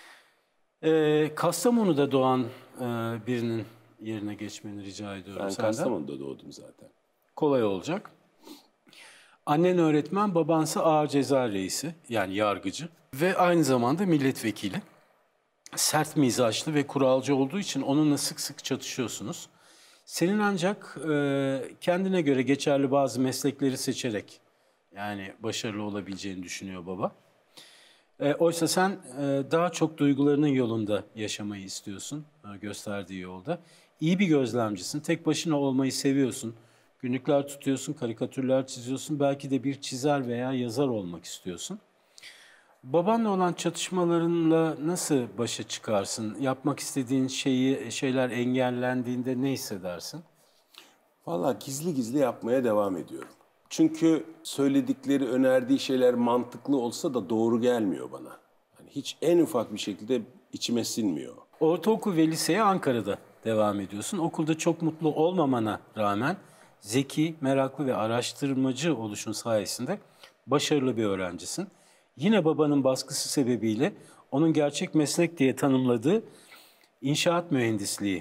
E, Kastamonu'da doğan e, birinin yerine geçmeni rica ediyorum Ben senden. Kastamonu'da doğdum zaten. Kolay olacak. Annen öğretmen, babansa ağır ceza reisi, yani yargıcı ve aynı zamanda milletvekili. Sert mizaçlı ve kuralcı olduğu için onunla sık sık çatışıyorsunuz. Senin ancak e, kendine göre geçerli bazı meslekleri seçerek yani başarılı olabileceğini düşünüyor baba. E, oysa sen e, daha çok duygularının yolunda yaşamayı istiyorsun, e, gösterdiği yolda. İyi bir gözlemcisin, tek başına olmayı seviyorsun. Günlükler tutuyorsun, karikatürler çiziyorsun, belki de bir çizer veya yazar olmak istiyorsun. Babanla olan çatışmalarınla nasıl başa çıkarsın? Yapmak istediğin şeyi şeyler engellendiğinde ne hissedersin? Valla gizli gizli yapmaya devam ediyorum. Çünkü söyledikleri, önerdiği şeyler mantıklı olsa da doğru gelmiyor bana. Hani hiç en ufak bir şekilde içime sinmiyor. Ortaokul ve liseye Ankara'da devam ediyorsun. Okulda çok mutlu olmamana rağmen zeki, meraklı ve araştırmacı oluşun sayesinde başarılı bir öğrencisin. Yine babanın baskısı sebebiyle onun gerçek meslek diye tanımladığı inşaat mühendisliği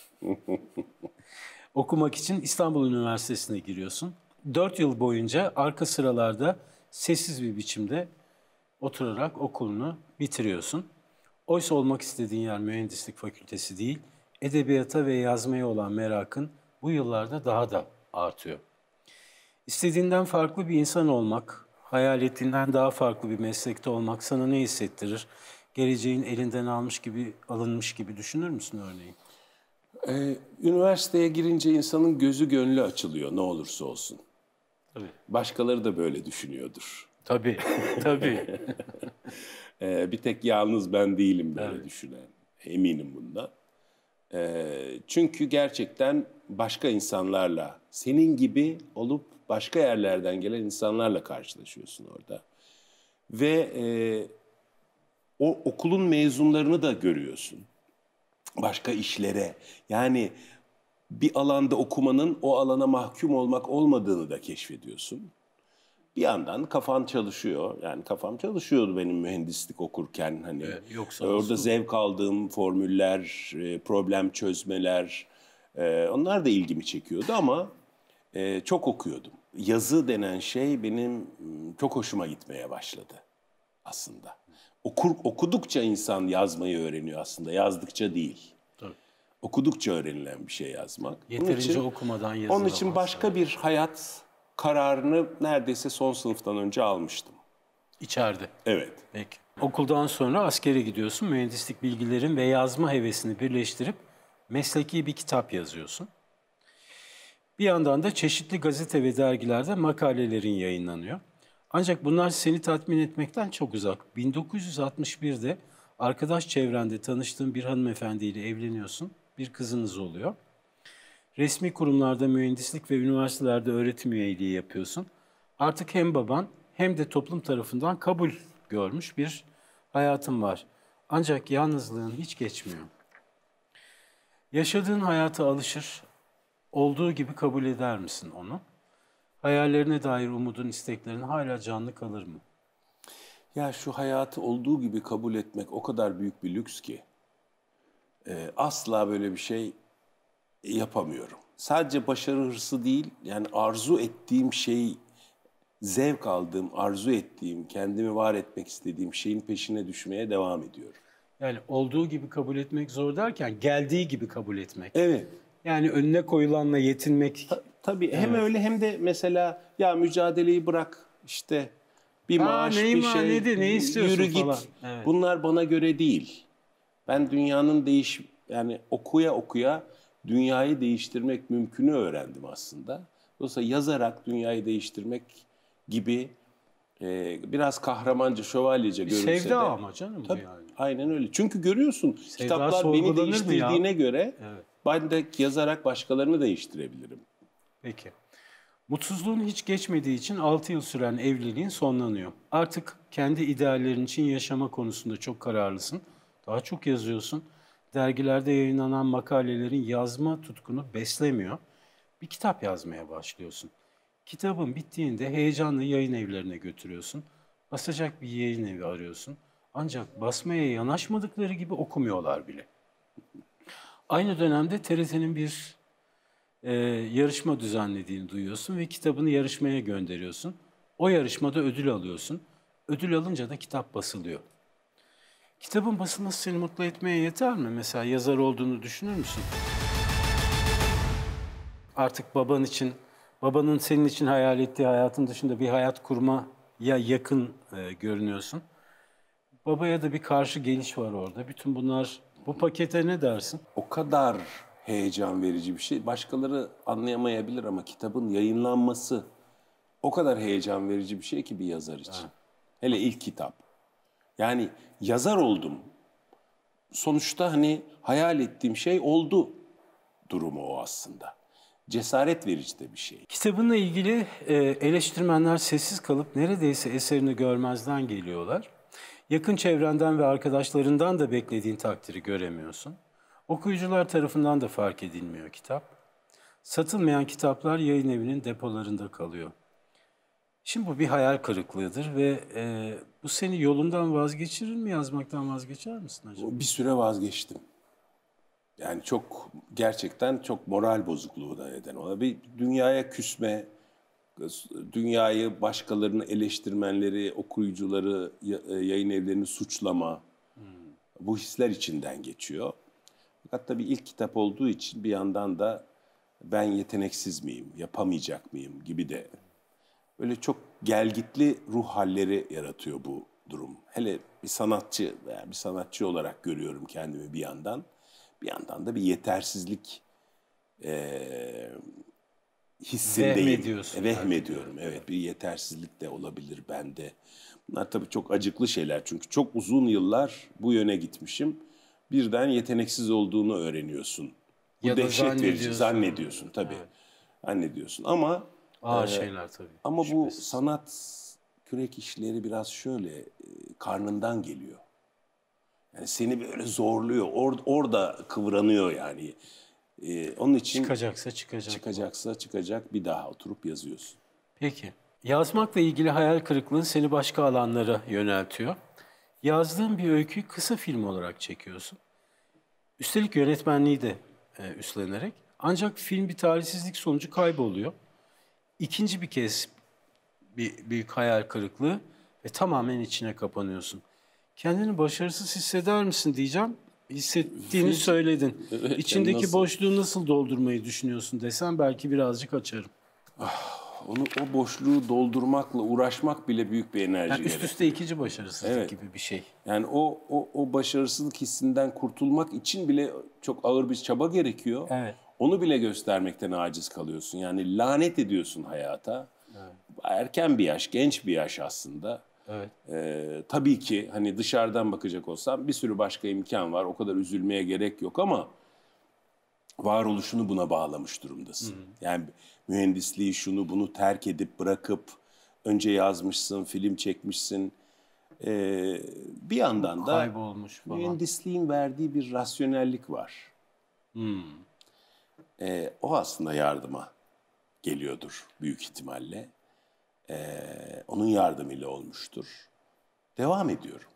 okumak için İstanbul Üniversitesi'ne giriyorsun. Dört yıl boyunca arka sıralarda sessiz bir biçimde oturarak okulunu bitiriyorsun. Oysa olmak istediğin yer mühendislik fakültesi değil, edebiyata ve yazmaya olan merakın bu yıllarda daha da artıyor. İstediğinden farklı bir insan olmak, hayal ettiğinden daha farklı bir meslekte olmak sana ne hissettirir? Geleceğin elinden almış gibi, alınmış gibi düşünür müsün örneğin? Ee, üniversiteye girince insanın gözü gönlü açılıyor ne olursa olsun. Tabii. Başkaları da böyle düşünüyordur. Tabii, tabii. Ee, bir tek yalnız ben değilim böyle evet. düşünen. Eminim bundan. Ee, çünkü gerçekten başka insanlarla, senin gibi olup başka yerlerden gelen insanlarla karşılaşıyorsun orada. Ve e, o okulun mezunlarını da görüyorsun. Başka işlere, yani bir alanda okumanın o alana mahkum olmak olmadığını da keşfediyorsun. Bir yandan kafan çalışıyor. Yani kafam çalışıyordu benim mühendislik okurken. Hani evet, yoksa orada nasıl? zevk aldığım formüller, problem çözmeler, onlar da ilgimi çekiyordu ama çok okuyordum. Yazı denen şey benim çok hoşuma gitmeye başladı aslında. Okur, okudukça insan yazmayı öğreniyor aslında, yazdıkça değil. Tabii. Okudukça öğrenilen bir şey yazmak. Yeterince için, okumadan yazılamaz. Onun için başka bir hayat kararını neredeyse son sınıftan önce almıştım. İçeride. Evet. Peki. Okuldan sonra askere gidiyorsun. Mühendislik bilgilerin ve yazma hevesini birleştirip mesleki bir kitap yazıyorsun. Bir yandan da çeşitli gazete ve dergilerde makalelerin yayınlanıyor. Ancak bunlar seni tatmin etmekten çok uzak. bin dokuz yüz altmış birde arkadaş çevrende tanıştığın bir hanımefendiyle evleniyorsun. Bir kızınız oluyor. Resmi kurumlarda mühendislik ve üniversitelerde öğretim üyeliği yapıyorsun. Artık hem baban hem de toplum tarafından kabul görmüş bir hayatın var. Ancak yalnızlığın hiç geçmiyor. Yaşadığın hayata alışır, olduğu gibi kabul eder misin onu? Hayallerine dair umudun, isteklerin hala canlı kalır mı? Ya şu hayatı olduğu gibi kabul etmek o kadar büyük bir lüks ki. Ee, asla böyle bir şey yapamıyorum. Sadece başarı hırsı değil, yani arzu ettiğim şey, zevk aldığım, arzu ettiğim, kendimi var etmek istediğim şeyin peşine düşmeye devam ediyorum. Yani olduğu gibi kabul etmek zor derken geldiği gibi kabul etmek. Evet. Yani önüne koyulanla yetinmek. Ta- tabii evet. Hem öyle hem de mesela ya mücadeleyi bırak işte bir maaş, bir şey, neydi, ne istiyorsun yürü git. Falan. Evet. Bunlar bana göre değil. Ben dünyanın değiş yani okuya okuya dünyayı değiştirmek mümkünü öğrendim aslında. Dolayısıyla yazarak dünyayı değiştirmek gibi e, biraz kahramanca, şövalyece görünse de. Sevda ama canım bu yani. Aynen öyle. Çünkü görüyorsun Sevda kitaplar beni değiştirdiğine göre evet. ben de yazarak başkalarını değiştirebilirim. Peki. Mutsuzluğun hiç geçmediği için altı yıl süren evliliğin sonlanıyor. Artık kendi ideallerin için yaşama konusunda çok kararlısın. Daha çok yazıyorsun. Dergilerde yayınlanan makalelerin yazma tutkunu beslemiyor. Bir kitap yazmaya başlıyorsun. Kitabın bittiğinde heyecanla yayın evlerine götürüyorsun. Basacak bir yayın evi arıyorsun. Ancak basmaya yanaşmadıkları gibi okumuyorlar bile. Aynı dönemde T R T'nin bir e, yarışma düzenlediğini duyuyorsun ve kitabını yarışmaya gönderiyorsun. O yarışmada ödül alıyorsun. Ödül alınca da kitap basılıyor. Kitabın basılması seni mutlu etmeye yeter mi? Mesela yazar olduğunu düşünür müsün? Artık baban için, babanın senin için hayal ettiği hayatın dışında bir hayat kurmaya yakın e, görünüyorsun. Babaya da bir karşı geliş var orada. Bütün bunlar, bu pakete ne dersin? O kadar heyecan verici bir şey. Başkaları anlayamayabilir ama kitabın yayınlanması o kadar heyecan verici bir şey ki bir yazar için. Ha. Hele ilk kitap. Yani yazar oldum. Sonuçta hani hayal ettiğim şey oldu durumu o aslında. Cesaret verici de bir şey. Kitabınla ilgili e, eleştirmenler sessiz kalıp neredeyse eserini görmezden geliyorlar. Yakın çevrenden ve arkadaşlarından da beklediğin takdiri göremiyorsun. Okuyucular tarafından da fark edilmiyor kitap. Satılmayan kitaplar yayın evinin depolarında kalıyor. Şimdi bu bir hayal kırıklığıdır ve e, bu seni yolundan vazgeçirir mi, yazmaktan vazgeçer misin acaba? Bir süre vazgeçtim. Yani çok gerçekten çok moral bozukluğu da neden olabilir. Bir dünyaya küsme, dünyayı başkalarını eleştirmenleri, okuyucuları, yayın evlerini suçlama, hmm. bu hisler içinden geçiyor. Fakat tabii ilk kitap olduğu için bir yandan da ben yeteneksiz miyim, yapamayacak mıyım gibi de böyle çok gelgitli ruh halleri yaratıyor bu durum. Hele bir sanatçı veya bir sanatçı olarak görüyorum kendimi bir yandan. Bir yandan da bir yetersizlik e, hissindeyim. Vehmediyorsun. Vehmediyorum. Evet, bir yetersizlik de olabilir bende. Bunlar tabii çok acıklı şeyler. Çünkü çok uzun yıllar bu yöne gitmişim. Birden yeteneksiz olduğunu öğreniyorsun. Bu ya da dehşet verici. zannediyorsun. Zannediyorsun tabii. Evet. Zannediyorsun ama ağır e, şeyler tabii. Ama şüphesiz. Bu sanat kürek işleri biraz şöyle e, karnından geliyor. Yani seni böyle zorluyor. Or, orada kıvranıyor yani. Ee, onun için çıkacaksa çıkacak. Çıkacaksa çıkacak, bir daha oturup yazıyorsun. Peki. Yazmakla ilgili hayal kırıklığı seni başka alanlara yöneltiyor. Yazdığın bir öyküyü kısa film olarak çekiyorsun. Üstelik yönetmenliği de e, üstlenerek. Ancak film bir talihsizlik sonucu kayboluyor. İkinci bir kez bir büyük hayal kırıklığı ve tamamen içine kapanıyorsun. Kendini başarısız hisseder misin diyeceğim. Hissettiğini Hiç, söyledin. Evet, İçindeki nasıl? boşluğu nasıl doldurmayı düşünüyorsun desem belki birazcık açarım. Ah, onu o boşluğu doldurmakla uğraşmak bile büyük bir enerji yani üst üste ikinci başarısızlık evet. gibi bir şey. Yani o, o o başarısızlık hissinden kurtulmak için bile çok ağır bir çaba gerekiyor. Evet. Onu bile göstermekten aciz kalıyorsun. Yani lanet ediyorsun hayata. Evet. Erken bir yaş, genç bir yaş aslında. Evet. Ee, tabii ki hani dışarıdan bakacak olsam bir sürü başka imkan var. O kadar üzülmeye gerek yok ama varoluşunu buna bağlamış durumdasın. Hı. Yani mühendisliği şunu bunu terk edip bırakıp önce yazmışsın, film çekmişsin. Ee, bir yandan da kaybolmuş falan. Mühendisliğin verdiği bir rasyonellik var. Hmm. Ee, o aslında yardıma geliyordur büyük ihtimalle. Ee, onun yardımıyla olmuştur. Devam ediyorum.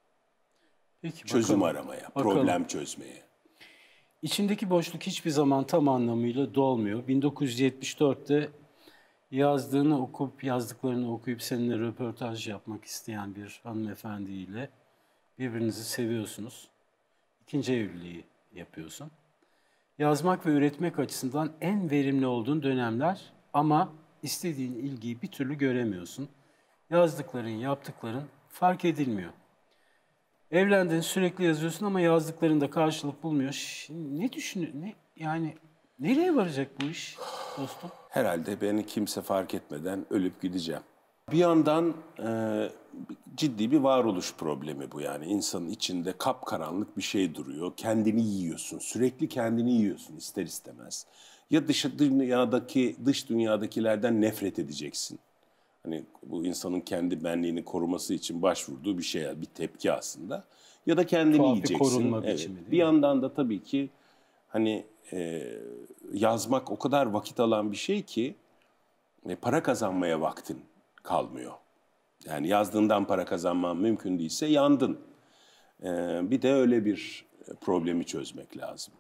Peki, çözüm bakalım. aramaya, bakalım. problem çözmeye. İçindeki boşluk hiçbir zaman tam anlamıyla dolmuyor. bin dokuz yüz yetmiş dörtte yazdığını okuyup, yazdıklarını okuyup seninle röportaj yapmak isteyen bir hanımefendiyle birbirinizi seviyorsunuz. İkinci evliliği yapıyorsun. Yazmak ve üretmek açısından en verimli olduğun dönemler ama istediğin ilgiyi bir türlü göremiyorsun. Yazdıkların, yaptıkların fark edilmiyor. Evlendin, sürekli yazıyorsun ama yazdıklarında karşılık bulmuyor. Şimdi ne düşünüyorsun? Ne, yani nereye varacak bu iş dostum? Herhalde beni kimse fark etmeden ölüp gideceğim. Bir yandan e, ciddi bir varoluş problemi bu yani. İnsanın içinde kapkaranlık bir şey duruyor. Kendini yiyorsun. Sürekli kendini yiyorsun ister istemez. Ya dış dünyadaki, dış dünyadakilerden nefret edeceksin. Hani bu insanın kendi benliğini koruması için başvurduğu bir şey, bir tepki aslında. Ya da kendini Tuhaf yiyeceksin. Bir korunma evet. biçimi değil Bir mi? yandan da tabii ki hani e, yazmak o kadar vakit alan bir şey ki e, para kazanmaya vaktin kalmıyor. Yani yazdığından para kazanman mümkün değilse yandın. E, bir de öyle bir problemi çözmek lazım.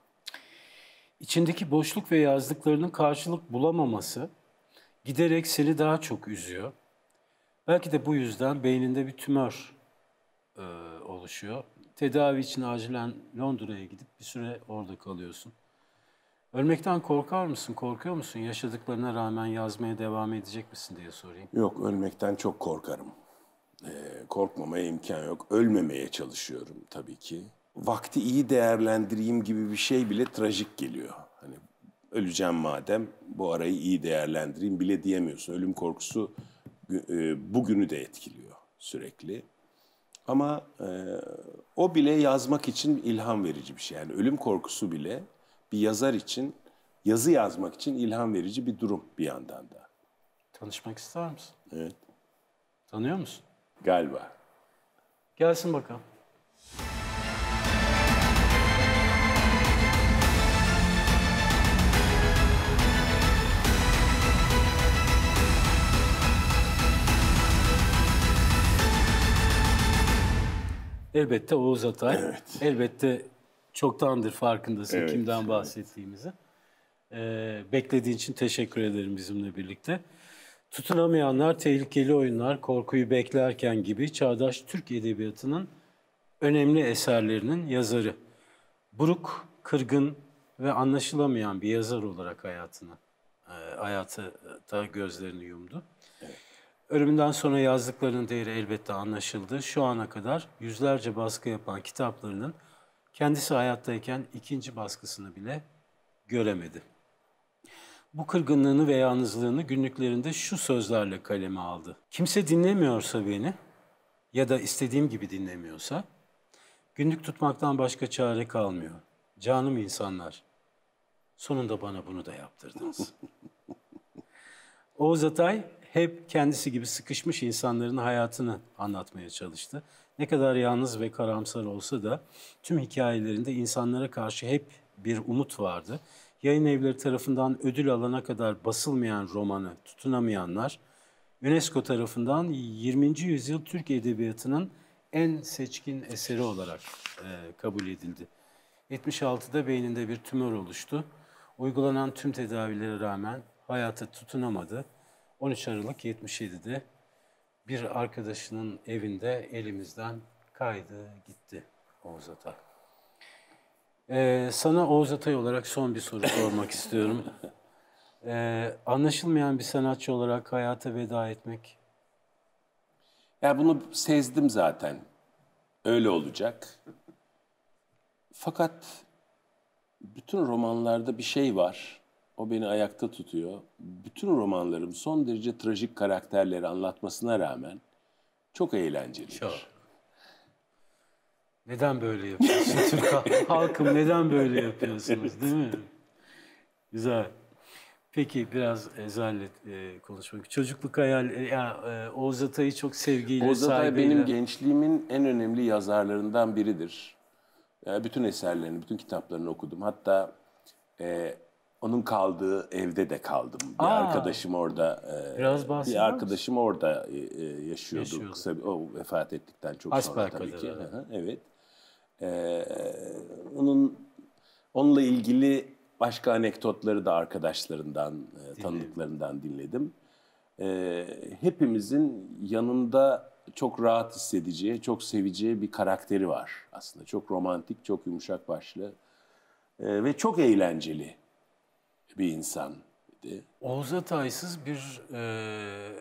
İçindeki boşluk ve yazdıklarının karşılık bulamaması giderek seni daha çok üzüyor. Belki de bu yüzden beyninde bir tümör e, oluşuyor. Tedavi için acilen Londra'ya gidip bir süre orada kalıyorsun. Ölmekten korkar mısın, korkuyor musun? Yaşadıklarına rağmen yazmaya devam edecek misin diye sorayım. Yok, ölmekten çok korkarım. Ee, korkmamaya imkan yok. Ölmemeye çalışıyorum tabii ki. Vakti iyi değerlendireyim gibi bir şey bile trajik geliyor. Hani öleceğim madem, bu arayı iyi değerlendireyim bile diyemiyorsun. Ölüm korkusu e, bugünü de etkiliyor sürekli. Ama e, o bile yazmak için ilham verici bir şey. Yani ölüm korkusu bile bir yazar için, yazı yazmak için ilham verici bir durum bir yandan da. Tanışmak ister misin? Evet. Tanıyor musun? Galiba. Gelsin bakalım. Elbette Oğuz Atay. Evet. Elbette çoktandır farkındasın Evet, kimden evet. bahsettiğimizi. Ee, beklediğin için teşekkür ederim bizimle birlikte. Tutunamayanlar, tehlikeli oyunlar, korkuyu beklerken gibi çağdaş Türk edebiyatının önemli eserlerinin yazarı. Buruk, kırgın ve anlaşılamayan bir yazar olarak hayatını, e, hayata gözlerini yumdu. Ölümünden sonra yazdıklarının değeri elbette anlaşıldı. Şu ana kadar yüzlerce baskı yapan kitaplarının kendisi hayattayken ikinci baskısını bile göremedi. Bu kırgınlığını ve yalnızlığını günlüklerinde şu sözlerle kaleme aldı. Kimse dinlemiyorsa beni ya da istediğim gibi dinlemiyorsa günlük tutmaktan başka çare kalmıyor. Canım insanlar, sonunda bana bunu da yaptırdınız. Oğuz Atay hep kendisi gibi sıkışmış insanların hayatını anlatmaya çalıştı. Ne kadar yalnız ve karamsar olsa da tüm hikayelerinde insanlara karşı hep bir umut vardı. Yayın evleri tarafından ödül alana kadar basılmayan romanı Tutunamayanlar, UNESCO tarafından yirminci yüzyıl Türk Edebiyatı'nın en seçkin eseri olarak e, kabul edildi. yetmiş altıda beyninde bir tümör oluştu. Uygulanan tüm tedavilere rağmen hayata tutunamadı. on üç Aralık yetmiş yedide bir arkadaşının evinde elimizden kaydı gitti Oğuz Atay. Ee, sana Oğuz Atay olarak son bir soru sormak istiyorum. Ee, anlaşılmayan bir sanatçı olarak hayata veda etmek. Ya bunu sezdim zaten. Öyle olacak. Fakat bütün romanlarda bir şey var. O beni ayakta tutuyor. Bütün romanlarım son derece trajik karakterleri anlatmasına rağmen çok eğlencelidir. Çok. Neden böyle yapıyorsun? Türk halkım neden böyle yapıyorsunuz, değil mi? Güzel. Peki biraz Ezhel'le e, konuşmak. Çocukluk hayal, e, ya e, Oğuz Atay'ı çok sevgiyle, Oğuz Atay saygıyla... benim gençliğimin en önemli yazarlarından biridir. Yani bütün eserlerini, bütün kitaplarını okudum. Hatta e, onun kaldığı evde de kaldım. Bir Aa, arkadaşım orada, e, biraz bahseder bir arkadaşım orada e, e, yaşıyordu. Yaşıyordu. Kısa bir, o vefat ettikten çok Hasbel sonra tabii kadar, ki. evet. Hı hı, evet. E, onun onunla ilgili başka anekdotları da arkadaşlarından, e, tanıdıklarından dinledim. E, hepimizin yanında çok rahat hissedeceği, çok seveceği bir karakteri var aslında. Çok romantik, çok yumuşak başlı e, ve çok eğlenceli bir insan. Oğuz Atay'sız bir e,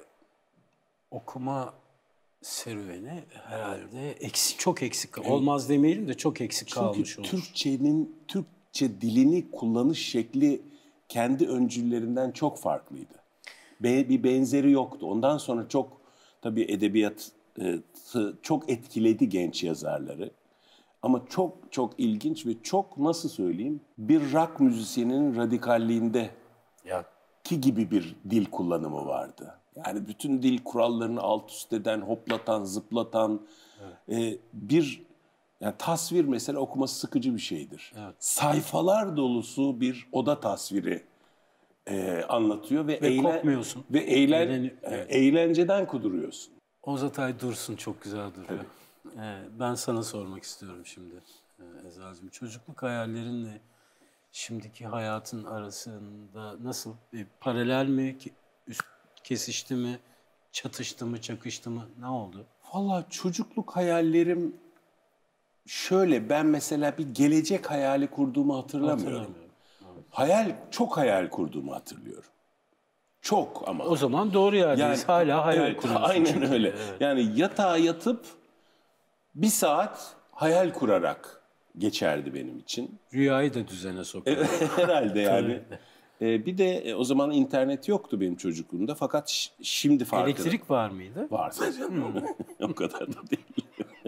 okuma serüveni herhalde eksik, çok eksik. Olmaz demeyelim de çok eksik kalmış Çünkü olur. Türkçenin, Türkçe dilini kullanış şekli kendi öncüllerinden çok farklıydı. Be, bir benzeri yoktu. Ondan sonra çok tabii edebiyat e, çok etkiledi genç yazarları. Ama çok çok ilginç ve çok nasıl söyleyeyim bir rock müzisyeninin radikalliğinde Ya. ki gibi bir dil kullanımı vardı. Yani bütün dil kurallarını alt üst eden, hoplatan, zıplatan evet. e, bir yani tasvir mesela okuması sıkıcı bir şeydir. Evet. Sayfalar dolusu bir oda tasviri e, anlatıyor ve, ve eğlen, kopmuyorsun. Ve eğlen, Eğlen, evet. eğlenceden kuduruyorsun. Oğuz Atay Dursun çok güzel duruyor. Ee, ben sana sormak istiyorum şimdi ee, Ezhel'cim. Çocukluk hayallerinle şimdiki hayatın arasında nasıl bir paralel mi, üst kesişti mi, çatıştı mı, çakıştı mı, ne oldu? Vallahi çocukluk hayallerim şöyle, ben mesela bir gelecek hayali kurduğumu hatırlamıyorum. Hatırlamıyorum. Evet. Hayal, çok hayal kurduğumu hatırlıyorum. Çok ama. O zaman doğru yerdeyiz. Yani, hala hayal evet, kuruyorsun. Aynen çünkü. öyle. Evet. Yani yatağa yatıp bir saat hayal kurarak geçerdi benim için. Rüyayı da düzene sokuyor. Herhalde yani. Ee, bir de e, o zaman internet yoktu benim çocukluğumda fakat şimdi farklı. Elektrik var mıydı? Vardı canım. O kadar da değil.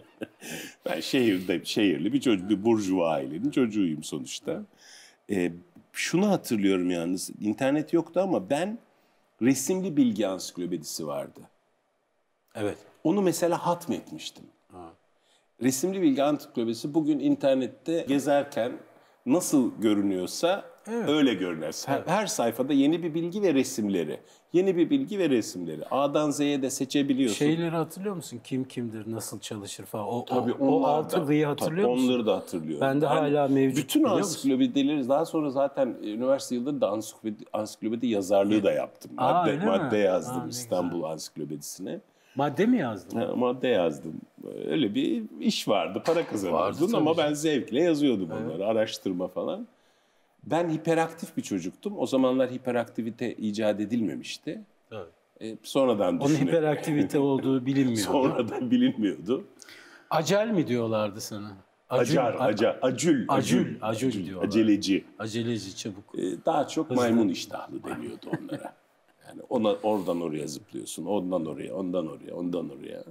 Ben şehirde, şehirli bir çocuk, bir burjuva ailenin çocuğuyum sonuçta. Ee, şunu hatırlıyorum yalnız, internet yoktu ama ben resimli bilgi ansiklopedisi vardı. Evet. Onu mesela hatmetmiştim. Resimli bilgi ansiklopedisi bugün internette gezerken nasıl görünüyorsa Evet. öyle görünür. Her, her sayfada yeni bir bilgi ve resimleri. Yeni bir bilgi ve resimleri. A'dan Z'ye de seçebiliyorsun. Şeyleri hatırlıyor musun? Kim kimdir, nasıl çalışır falan. O, Tabii o, o onlar altılıyı da, hatırlıyor tabii musun? onları da hatırlıyorum. Ben de hala mevcut, Bütün biliyor musun? ansiklopedileri daha sonra zaten üniversite yılında da ansiklopedi, ansiklopedi yazarlığı da yaptım. Aa, Madde, öyle mi? madde yazdım Aa, ne İstanbul Ansiklopedisine. Madde mi yazdın? Ha, madde yazdım. Öyle bir iş vardı, para kazanıyordun Vardı ama tabii. ben zevkle yazıyordum onları, araştırma falan. Ben hiperaktif bir çocuktum. O zamanlar hiperaktivite icat edilmemişti. Evet. E, sonradan Onun düşünüyorum. hiperaktivite olduğu bilinmiyor. Sonradan bilinmiyordu. Acel mi diyorlardı sana? Acül, Acar, a- acar, acül, Acül, acül diyorlar. Aceleci. Aceleci, çabuk. E, daha çok maymun iştahlı deniyordu onlara. Yani ona oradan oraya zıplıyorsun, ondan oraya, ondan oraya, ondan oraya.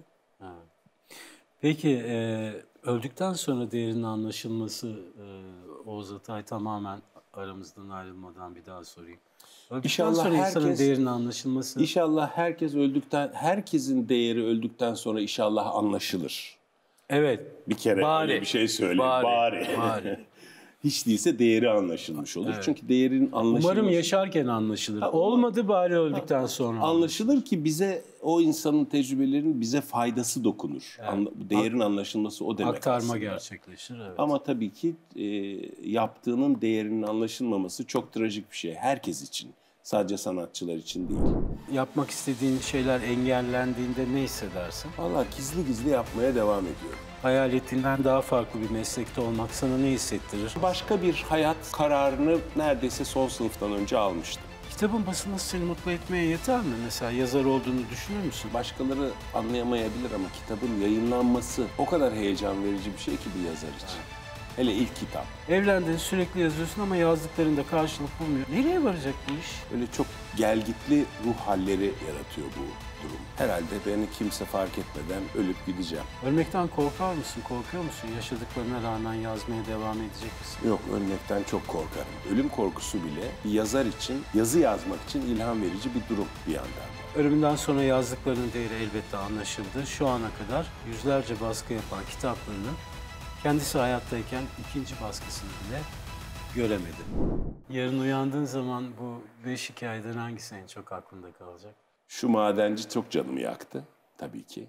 Peki e, öldükten sonra değerinin anlaşılması, e, Oğuz Atay tamamen aramızdan ayrılmadan bir daha sorayım. Öldükten İnşallah sonra insanın herkes- değerinin anlaşılması... İnşallah herkes öldükten, herkesin değeri öldükten sonra inşallah anlaşılır. Evet. Bir kere Bari. öyle bir şey söyleyeyim. Bari, Bari. bari. Hiç değilse değeri anlaşılmış olur. Çünkü değerin anlaşılması... Umarım yaşarken anlaşılır. Olmadı bari öldükten sonra. Anlaşılır ki bize o insanın tecrübelerinin bize faydası dokunur. Anla- değerin anlaşılması o demek Aktarma aslında. gerçekleşir. Evet. Ama tabii ki e, yaptığının değerinin anlaşılmaması çok trajik bir şey. Herkes için. Sadece sanatçılar için değil. Yapmak istediğin şeyler engellendiğinde ne hissedersin? Vallahi gizli gizli yapmaya devam ediyorum. Hayal ettiğinden daha farklı bir meslekte olmak sana ne hissettirir? Başka bir hayat kararını neredeyse son sınıftan önce almıştım. Kitabın basılması seni mutlu etmeye yeter mi? Mesela yazar olduğunu düşünür müsün? Başkaları anlayamayabilir ama kitabın yayınlanması o kadar heyecan verici bir şey ki bir yazar için. Hele ilk kitap. Evlendin, sürekli yazıyorsun ama yazdıklarında karşılık bulmuyor. Nereye varacak bu iş? Öyle çok gelgitli ruh halleri yaratıyor bu durum. Herhalde beni kimse fark etmeden ölüp gideceğim. Ölmekten korkar mısın, korkuyor musun? Yaşadıklarına rağmen yazmaya devam edecek misin? Yok, ölmekten çok korkarım. Ölüm korkusu bile bir yazar için, yazı yazmak için ilham verici bir durum bir yandan da. Ölümünden sonra yazdıklarının değeri elbette anlaşıldı. Şu ana kadar yüzlerce baskı yapan kitaplarının kendisi hayattayken ikinci baskısını bile göremedi. Yarın uyandığın zaman bu beş hikayeden hangisi en çok aklında kalacak? Şu madenci çok canımı yaktı tabii ki.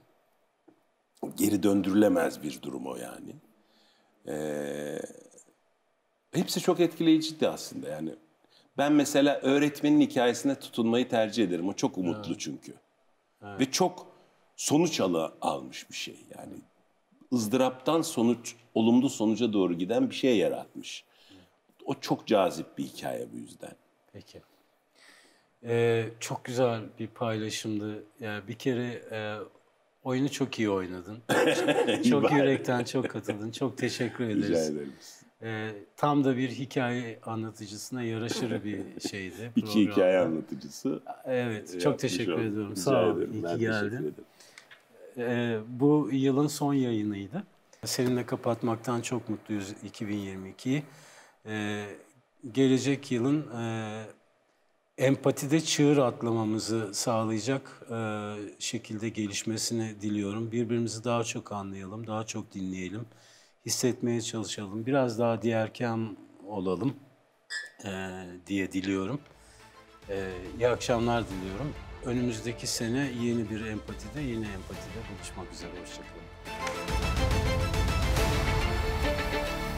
Geri döndürülemez bir durum o yani. Ee, hepsi çok etkileyiciydi aslında yani. Ben mesela öğretmenin hikayesine tutunmayı tercih ederim. O çok umutlu evet. çünkü. Evet. Ve çok sonuç alı almış bir şey yani. ızdıraptan sonuç, olumlu sonuca doğru giden bir şey yaratmış. O çok cazip bir hikaye bu yüzden. Peki. Ee, çok güzel bir paylaşımdı. Yani bir kere e, oyunu çok iyi oynadın. Çok yürekten çok katıldın. Çok teşekkür ederiz. Rica ederim. Ee, tam da bir hikaye anlatıcısına yaraşır bir şeydi. İki programda. hikaye anlatıcısı. Evet, çok teşekkür oldum. ediyorum. Rica Sağ ol. ederim. İyi Ben ki teşekkür geldin. ederim. Ee, bu yılın son yayınıydı. Seninle kapatmaktan çok mutluyuz iki bin yirmi ikiyi. Ee, gelecek yılın e, empatide çığır atlamamızı sağlayacak e, şekilde gelişmesini diliyorum. Birbirimizi daha çok anlayalım, daha çok dinleyelim, hissetmeye çalışalım. Biraz daha diğerkâm olalım e, diye diliyorum. E, iyi akşamlar diliyorum. Önümüzdeki sene yeni bir empatide, yeni empatide buluşmak üzere. Hoşçakalın.